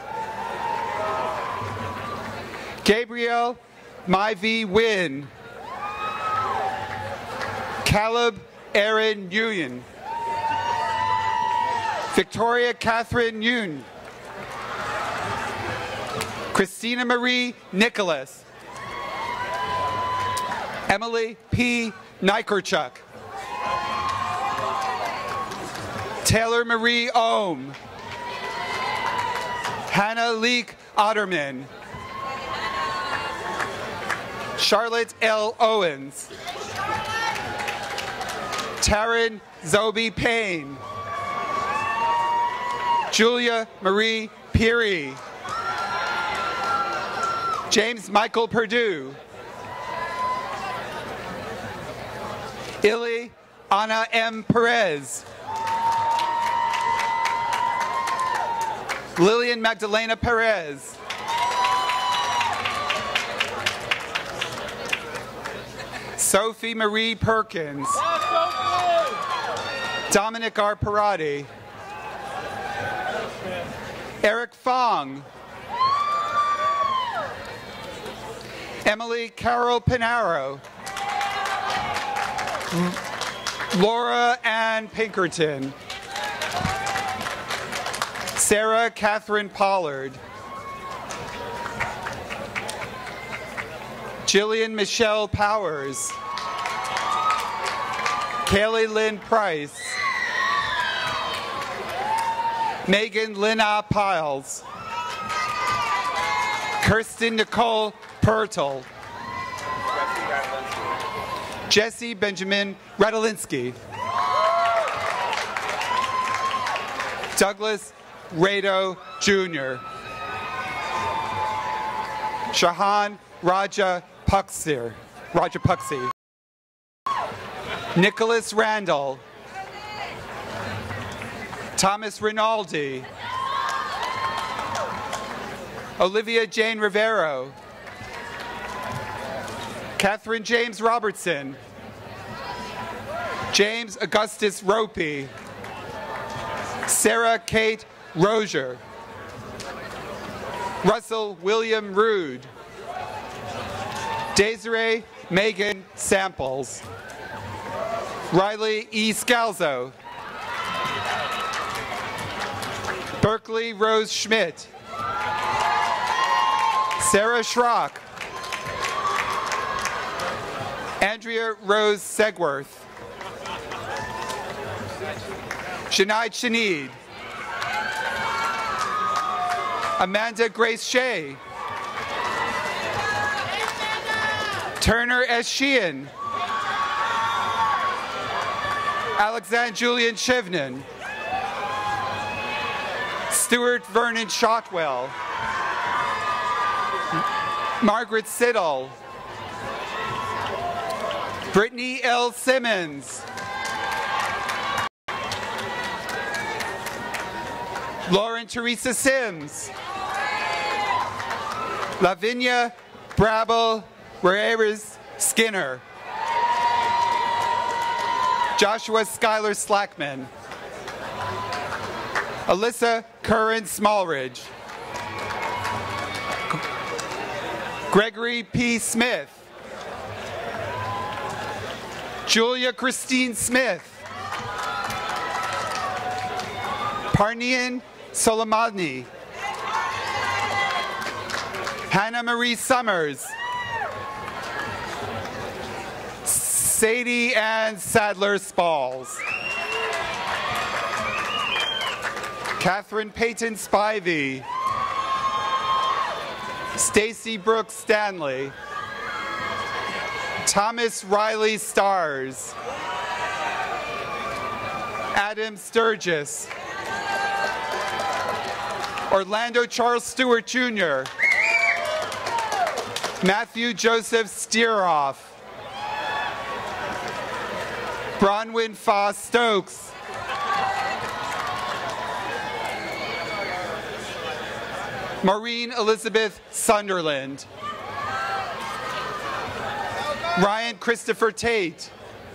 Gabriel Myvie Wynn. Caleb Aaron Nguyen. Victoria Catherine Yoon. Christina Marie Nicholas. Emily P. Nykerchuk. Taylor Marie Ohm. Hannah Leek Otterman. Charlotte L. Owens. Taryn Zoe Payne. Julia Marie Peary. James Michael Perdue. Ili Ana M. Perez. Lillian Magdalena Perez. Sophie Marie Perkins. Dominic R. Parati. Eric Fong. Emily Carol Pinaro. Laura Ann Pinkerton. Sarah Catherine Pollard. Jillian Michelle Powers. Kaylee Lynn Price. Megan Lynna Piles. Kirsten Nicole Pertl. Jesse Benjamin Radolinsky. Douglas Rado Junior Shahan Raja Puxir. Raja Puxi. Nicholas Randall. Thomas Rinaldi. Olivia Jane Rivero. Catherine James Robertson. James Augustus Ropey. Sarah Kate Rozier. Russell William Rude. Desiree Megan Samples. Riley E. Scalzo. Berkeley Rose Schmidt. Sarah Schrock. Andrea Rose Segworth. Shanaid Shaneed. Amanda Grace Shea. Turner S. Sheehan. Alexander Julian Shivnan. Stuart Vernon Shotwell. Margaret Siddall. Brittany L. Simmons. Lauren Teresa Sims. Lavinia Brabel Ramirez Skinner. Joshua Schuyler Slackman. Alyssa Curran Smallridge. Gregory P. Smith. Julia Christine Smith. Parnian Soleimani. Hannah Marie Summers. Sadie Ann Sadler Spalls. Catherine Payton Spivey. Stacy Brooks Stanley. Thomas Riley Stars. Adam Sturgis. Orlando Charles Stewart Junior Matthew Joseph Steeroff. Bronwyn Fa Stokes. Maureen Elizabeth Sunderland. Ryan Christopher Tate.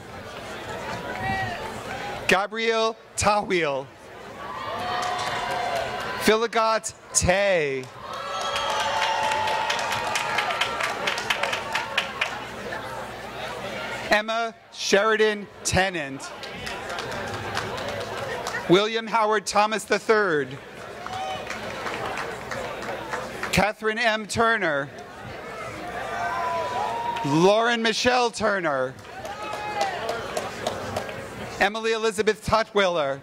Gabrielle Tawil. Philigot Tay. Emma Sheridan Tennant. William Howard Thomas the third. Catherine M. Turner. Lauren Michelle Turner. Emily Elizabeth Tutwiller.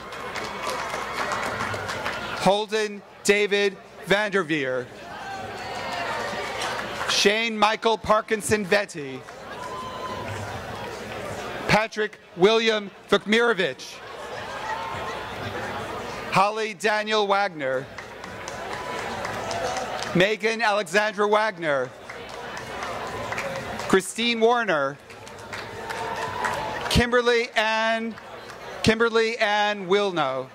Holden David Vanderveer. Shane Michael Parkinson Vetty. Patrick William Vukmirovich. Holly Daniel Wagner. Megan Alexandra Wagner. Christine Warner. Kimberly Ann, Kimberly Ann Wilno.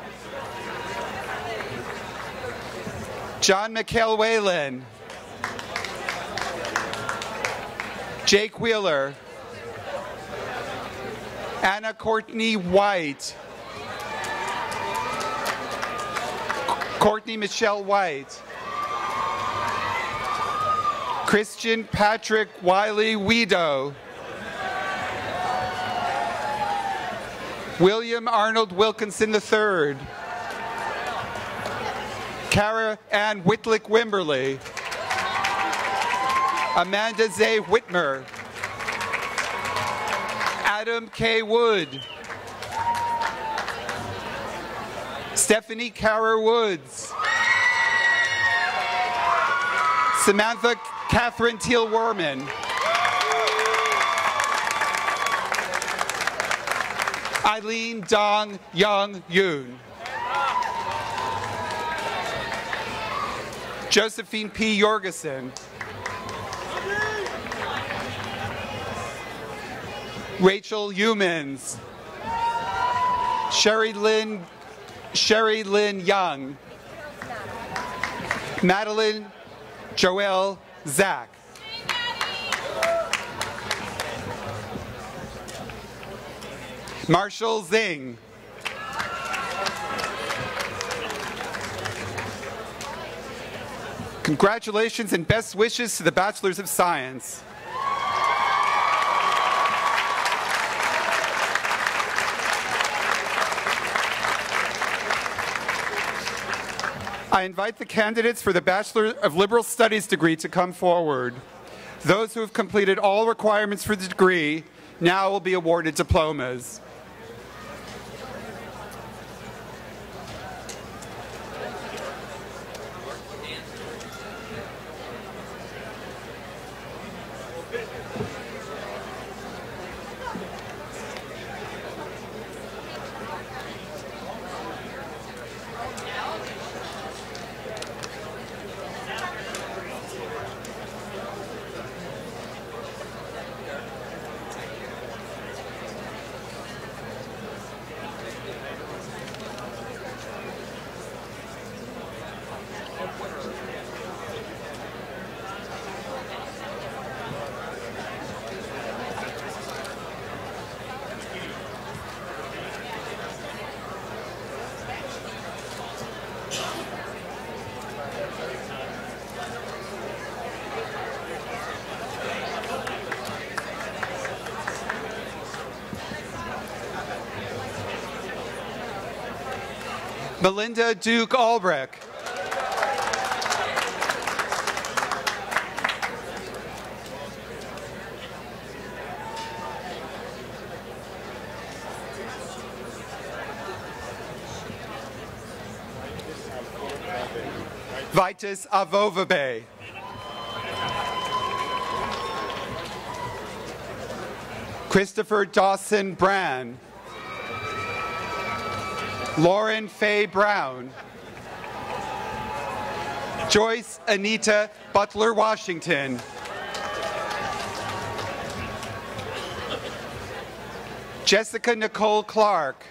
John McHale Whalen. Jake Wheeler. Anna Courtney White. Courtney Michelle White. Christian Patrick Wiley Weedo. William Arnold Wilkinson the third. Kara Ann Whitlick Wimberly. Amanda Zay Whitmer. Adam K. Wood. Stephanie Kara Woods. Samantha Catherine Teal Werman. Eileen Dong Young Yoon. Josephine P. Jorgensen. Rachel Humans. Sherry Lynn, Sherry Lynn Young. Madeline Joelle Zach. Marshall Zing. Congratulations and best wishes to the Bachelors of Science. I invite the candidates for the Bachelor of Liberal Studies degree to come forward. Those who have completed all requirements for the degree now will be awarded diplomas. Melinda Duke Albrecht. Vitus Avovabe. Christopher Dawson Brand. Lauren Faye Brown. Joyce Anita Butler Washington. Jessica Nicole Clark.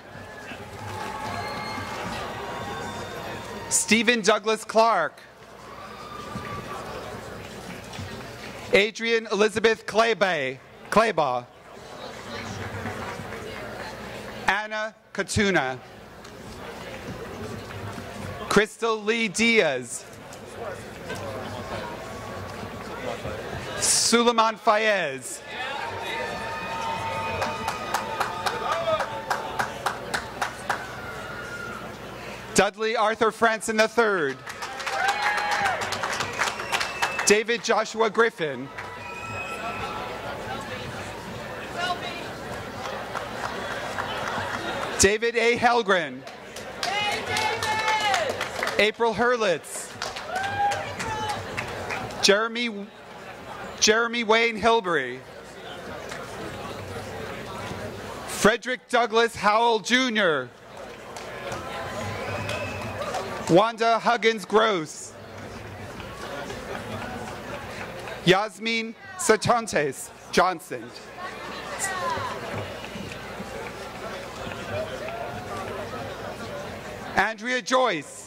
Stephen Douglas Clark. Adrian Elizabeth Claybay, Claybaugh. Anna Katuna. Crystal Lee Diaz. Suleiman Fayez. Dudley Arthur Franson the third. David Joshua Griffin. David A. Helgren. April Hurlitz. Jeremy, Jeremy Wayne Hilbury. Frederick Douglass Howell Junior Wanda Huggins Gross. Yasmin Satontes Johnson. Andrea Joyce.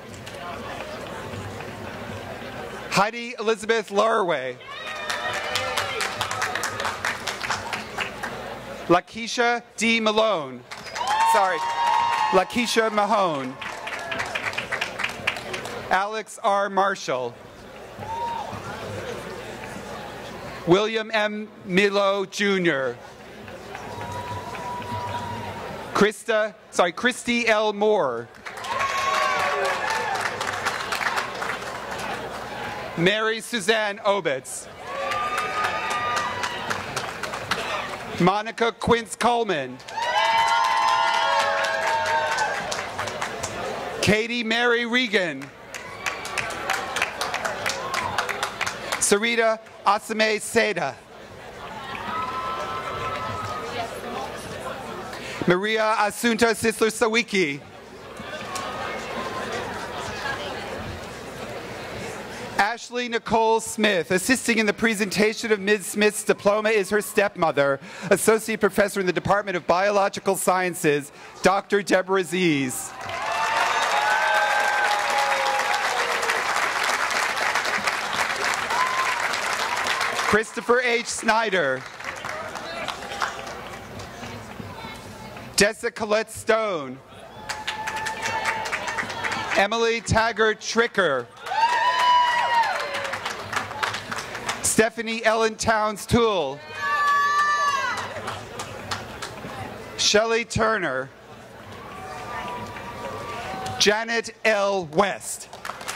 Heidi Elizabeth Laraway. Lakeisha D. Malone. Sorry, Lakeisha Mahone. Alex R. Marshall. William M. Milo, Junior Krista, sorry, Christy L. Moore. Mary Suzanne Obitz. Monica Quince Coleman. Katie Mary Regan. Sarita Asame Seda. Maria Asunta Sisler Sawiki. Ashley Nicole Smith. Assisting in the presentation of Miz Smith's diploma is her stepmother, Associate Professor in the Department of Biological Sciences, Doctor Deborah Zies. Christopher H. Snyder. Dessa Colette Stone. Emily Taggart Tricker. Stephanie Ellen Towns Toole. Shelley Turner. Janet L. West.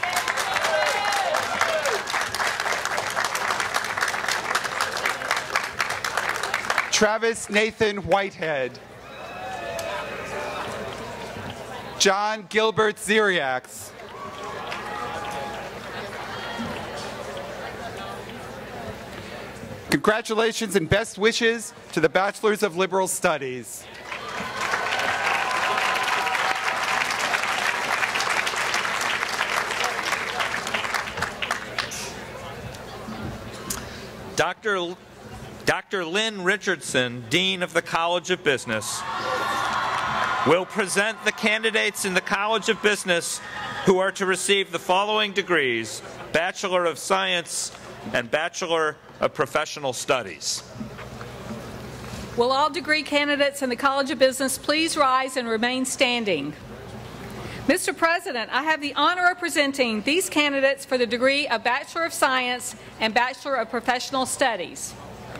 Travis Nathan Whitehead. John Gilbert Ziriax. Congratulations and best wishes to the Bachelors of Liberal Studies. Doctor Doctor Lynn Richardson, Dean of the College of Business, will present the candidates in the College of Business who are to receive the following degrees: Bachelor of Science and Bachelor of Professional Studies. Will all degree candidates in the College of Business please rise and remain standing? Mister President, I have the honor of presenting these candidates for the degree of Bachelor of Science and Bachelor of Professional Studies.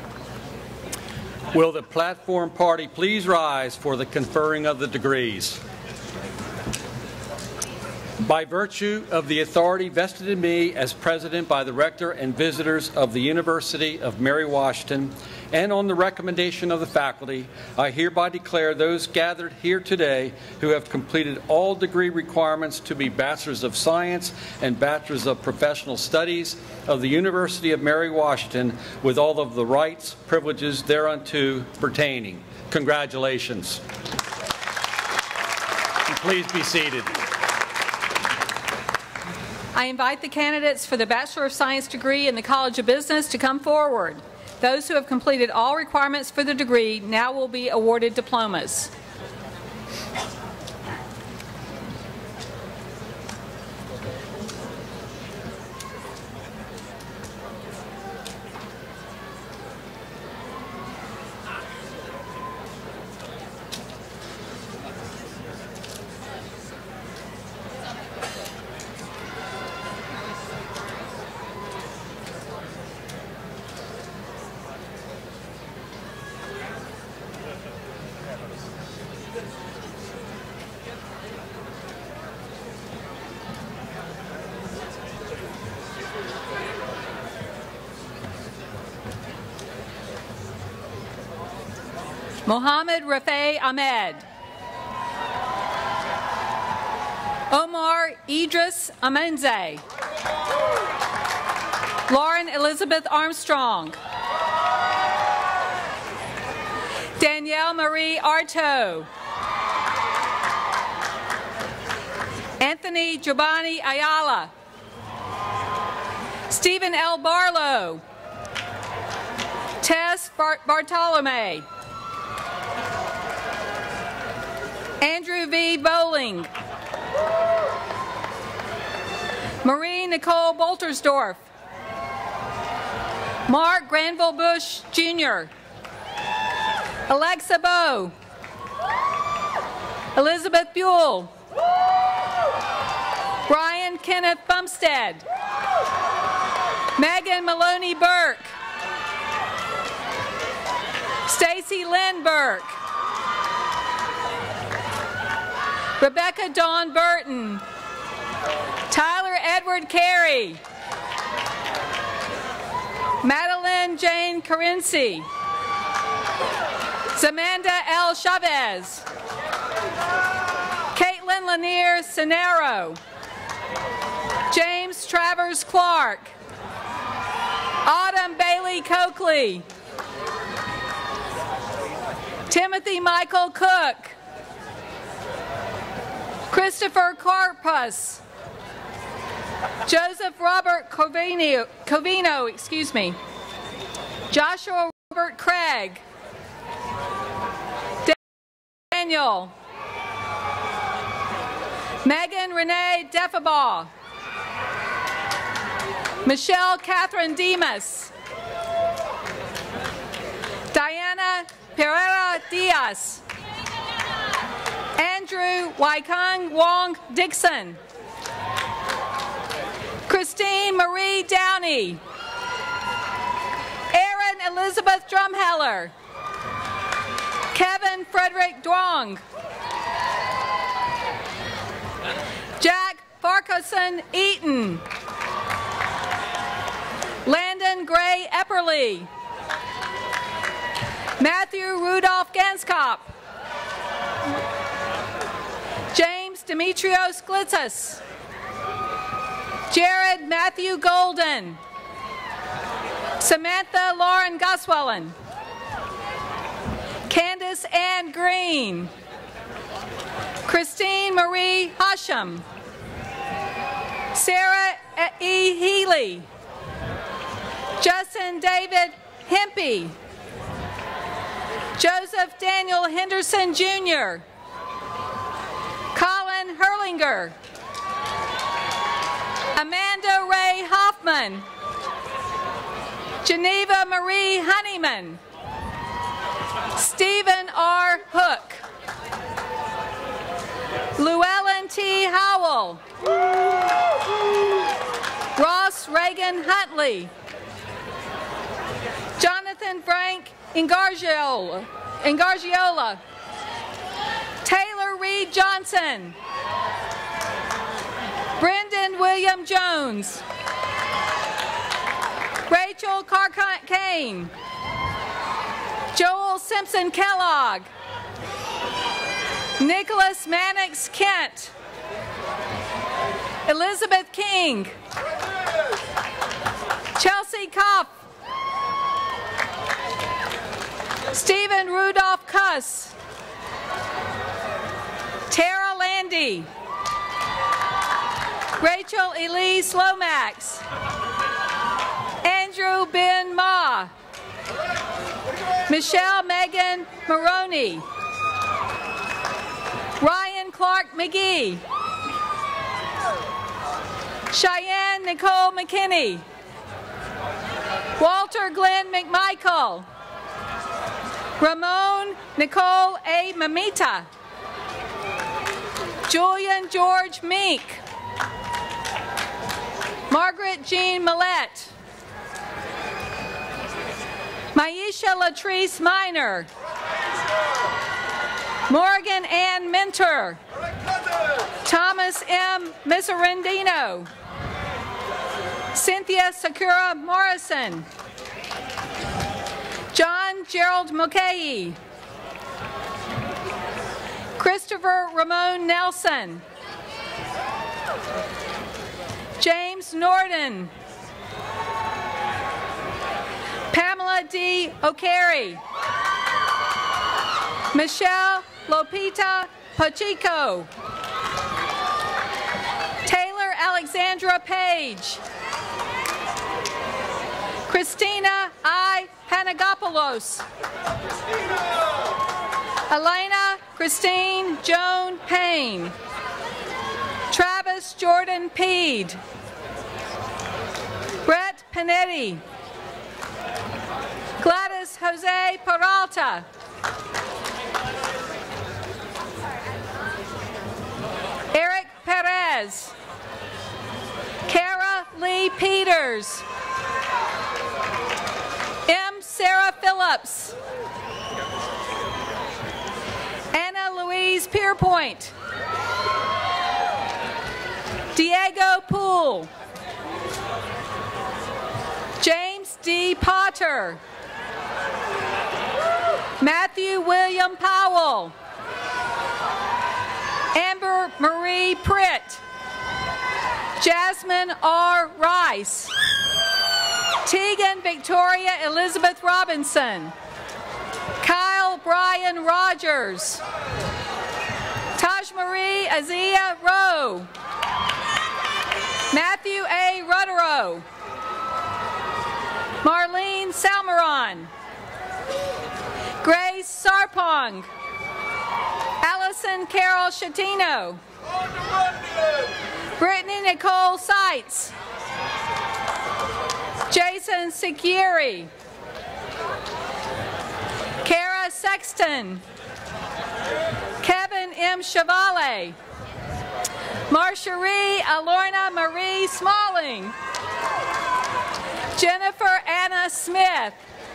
Will the platform party please rise for the conferring of the degrees? By virtue of the authority vested in me as President by the Rector and visitors of the University of Mary Washington, and on the recommendation of the faculty, I hereby declare those gathered here today who have completed all degree requirements to be Bachelors of Science and Bachelors of Professional Studies of the University of Mary Washington with all of the rights, privileges thereunto pertaining. Congratulations. And please be seated. I invite the candidates for the Bachelor of Science degree in the College of Business to come forward. Those who have completed all requirements for the degree now will be awarded diplomas. Mohammed Rafay Ahmed. Omar Idris Amenze. Lauren Elizabeth Armstrong. Danielle Marie Arto. Anthony Giovanni Ayala. Stephen L. Barlow. Tess Bart Bartolome. Andrew V. Bowling. Marie Nicole Boltersdorf. Mark Granville Bush, Junior Alexa Bowe. Elizabeth Buell. Brian Kenneth Bumstead. Megan Maloney Burke. Stacy Lynn Burke. Rebecca Dawn Burton. Tyler Edward Carey. Madeline Jane Carinci. Zamanda L. Chavez. Caitlin Lanier Cenero. James Travers Clark. Autumn Bailey Coakley. Timothy Michael Cook. Christopher Carpus. Joseph Robert Covino, Covino, excuse me. Joshua Robert Craig. Daniel. Megan Renee Defabaugh. Michelle Catherine Demas. Diana Pereira Diaz. Andrew Waikang Wong Dixon. Christine Marie Downey. Erin Elizabeth Drumheller. Kevin Frederick Dwong. Jack Farquharson Eaton. Landon Gray Epperly. Matthew Rudolph Ganskop. James Demetrios Glitzis. Jared Matthew Golden. Samantha Lauren Goswellen. Candace Ann Green. Christine Marie Hashem. Sarah E. Healy. Justin David Hempy. Joseph Daniel Henderson Junior Colin Herlinger. Amanda Ray Hoffman. Geneva Marie Honeyman. Stephen R. Hook. Llewellyn T. Howell. Ross Reagan Huntley. Jonathan Frank Ingargiola. Ingargiola. Taylor Reed Johnson. Brendan William Jones. Rachel Carcant Kane. Joel Simpson Kellogg. Nicholas Mannix Kent. Elizabeth King. Chelsea Kopp. Stephen Rudolph Kuss. Tara Landy. Rachel Elise Lomax. Andrew Ben Ma. Michelle Megan Maroney. Ryan Clark McGee. Cheyenne Nicole McKinney. Walter Glenn McMichael. Ramon Nicole A. Mamita. Julian George Meek. Margaret Jean Millette. Maisha Latrice Minor. Morgan Ann Mentor. Thomas M. Miserendino. Cynthia Sakura Morrison. John Gerald Mulcahy. Christopher Ramon Nelson. James Norden. Pamela D. O'Carey. Michelle Lopita Pacheco. Taylor Alexandra Page. Christina I. Panagopoulos. Elena Christine Joan Payne. Travis Jordan Peed. Brett Panetti. Gladys Jose Peralta. Eric Perez. Peters. M. Sarah Phillips. Anna Louise Pierpoint. Diego Poole. James D. Potter. Matthew William Powell. Amber Marie Pritt. Jasmine R. Rice. Tegan Victoria Elizabeth Robinson. Kyle Brian Rogers. Taj Marie Azia Rowe. Matthew A. Rutterow. Marlene Salmeron. Grace Sarpong. Allison Carol Shatino. Brittany Nicole Seitz. Jason Sikieri. Kara Sexton. Kevin M. Chevale. Marsharie Alorna Marie Smalling. Jennifer Anna Smith.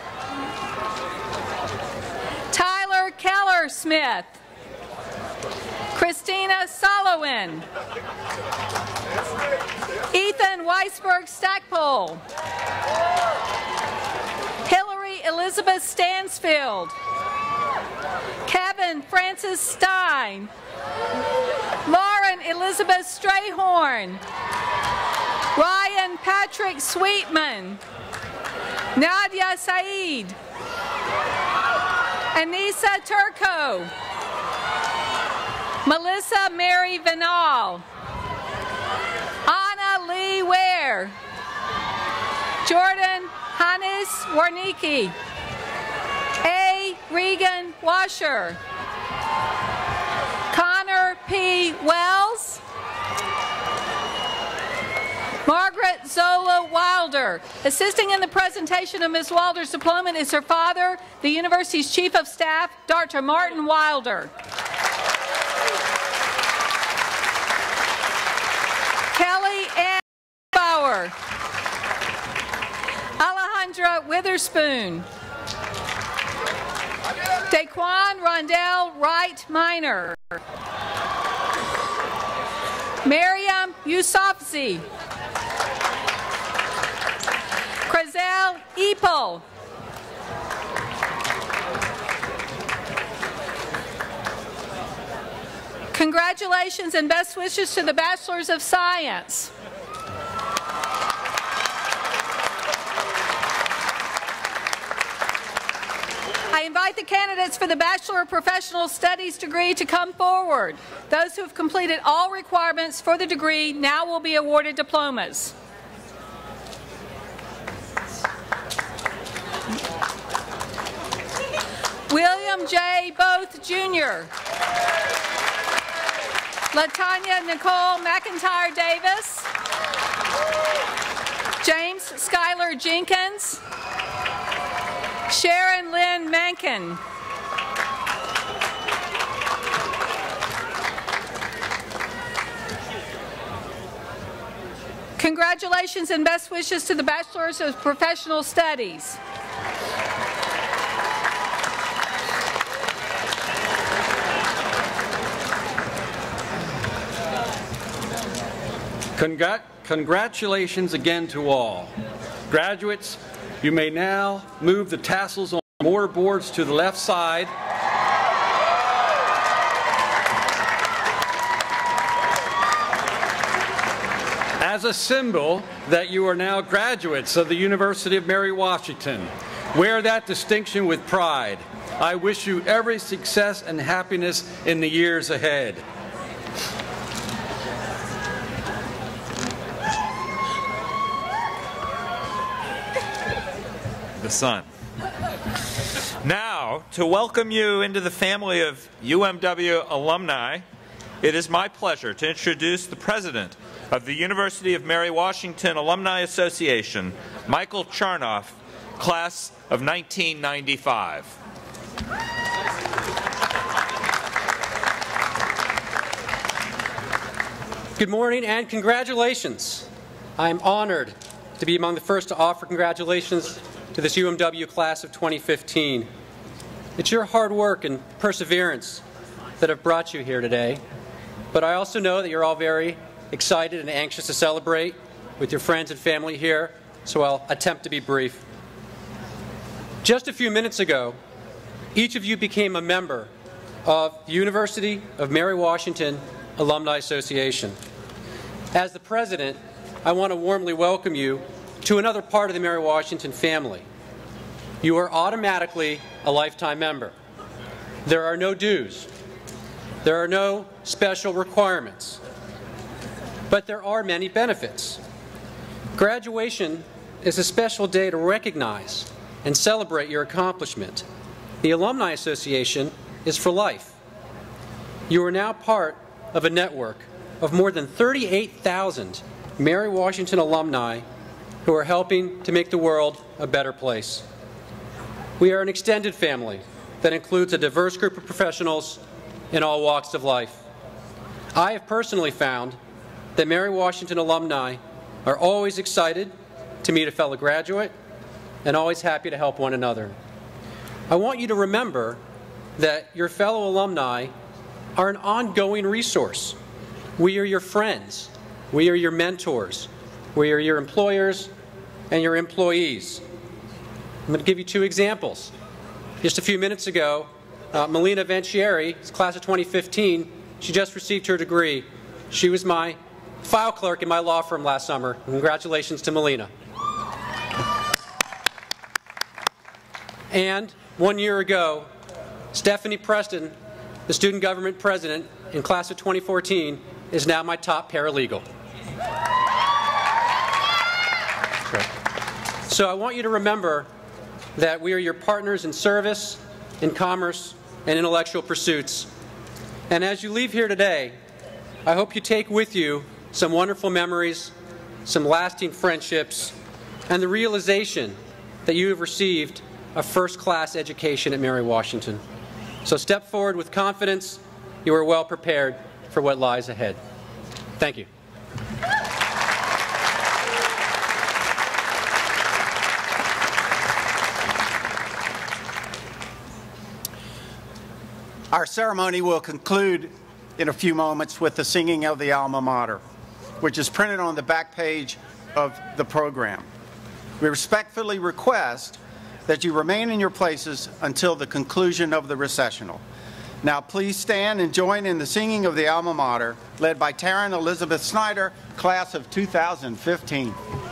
Tyler Keller Smith. Christina Solowin. Ethan Weisberg Stackpole. Hillary Elizabeth Stansfield. Kevin Francis Stein. Lauren Elizabeth Strayhorn. Ryan Patrick Sweetman. Nadia Saeed. Anissa Turco. Melissa Mary Vinal. Anna Lee Ware. Jordan Hannes Warnicki. A. Regan Washer. Connor P. Wells. Margaret Zola Wilder. Assisting in the presentation of Miz Wilder's diploma is her father, the university's Chief of Staff, Doctor Martin Wilder. Kelly Ann Bauer. Alejandra Witherspoon. Daquan Rondell Wright Minor. Miriam Yousafzai. Krazel Epel. Congratulations and best wishes to the Bachelors of Science. I invite the candidates for the Bachelor of Professional Studies degree to come forward. Those who have completed all requirements for the degree now will be awarded diplomas. William J. Both, Junior Latanya Nicole McIntyre Davis. James Schuyler Jenkins. Sharon Lynn Mankin. Congratulations and best wishes to the Bachelors of Professional Studies. Congrat congratulations again to all. Graduates, you may now move the tassels on mortar boards to the left side. As a symbol that you are now graduates of the University of Mary Washington. Wear that distinction with pride. I wish you every success and happiness in the years ahead. The sun. Now, to welcome you into the family of U M W alumni, it is my pleasure to introduce the President of the University of Mary Washington Alumni Association, Michael Charnoff, class of nineteen ninety-five. Good morning and congratulations. I am honored to be among the first to offer congratulations to this U M W class of twenty fifteen. It's your hard work and perseverance that have brought you here today, but I also know that you're all very excited and anxious to celebrate with your friends and family here, so I'll attempt to be brief. Just a few minutes ago, each of you became a member of the University of Mary Washington Alumni Association. As the president, I want to warmly welcome you to another part of the Mary Washington family. You are automatically a lifetime member. There are no dues. There are no special requirements. But there are many benefits. Graduation is a special day to recognize and celebrate your accomplishment. The Alumni Association is for life. You are now part of a network of more than thirty-eight thousand Mary Washington alumni who are helping to make the world a better place. We are an extended family that includes a diverse group of professionals in all walks of life. I have personally found that Mary Washington alumni are always excited to meet a fellow graduate and always happy to help one another. I want you to remember that your fellow alumni are an ongoing resource. We are your friends. We are your mentors. We are your employers and your employees. I'm going to give you two examples. Just a few minutes ago, uh, Melina Ventieri, class of twenty fifteen, she just received her degree. She was my file clerk in my law firm last summer. Congratulations to Melina. And one year ago, Stephanie Preston, the student government president in class of twenty fourteen, is now my top paralegal. So I want you to remember that we are your partners in service, in commerce, and intellectual pursuits. And as you leave here today, I hope you take with you some wonderful memories, some lasting friendships, and the realization that you have received a first-class education at Mary Washington. So step forward with confidence. You are well prepared for what lies ahead. Thank you. Our ceremony will conclude in a few moments with the singing of the alma mater, which is printed on the back page of the program. We respectfully request that you remain in your places until the conclusion of the recessional. Now please stand and join in the singing of the alma mater, led by Taryn Elizabeth Snyder, class of two thousand fifteen.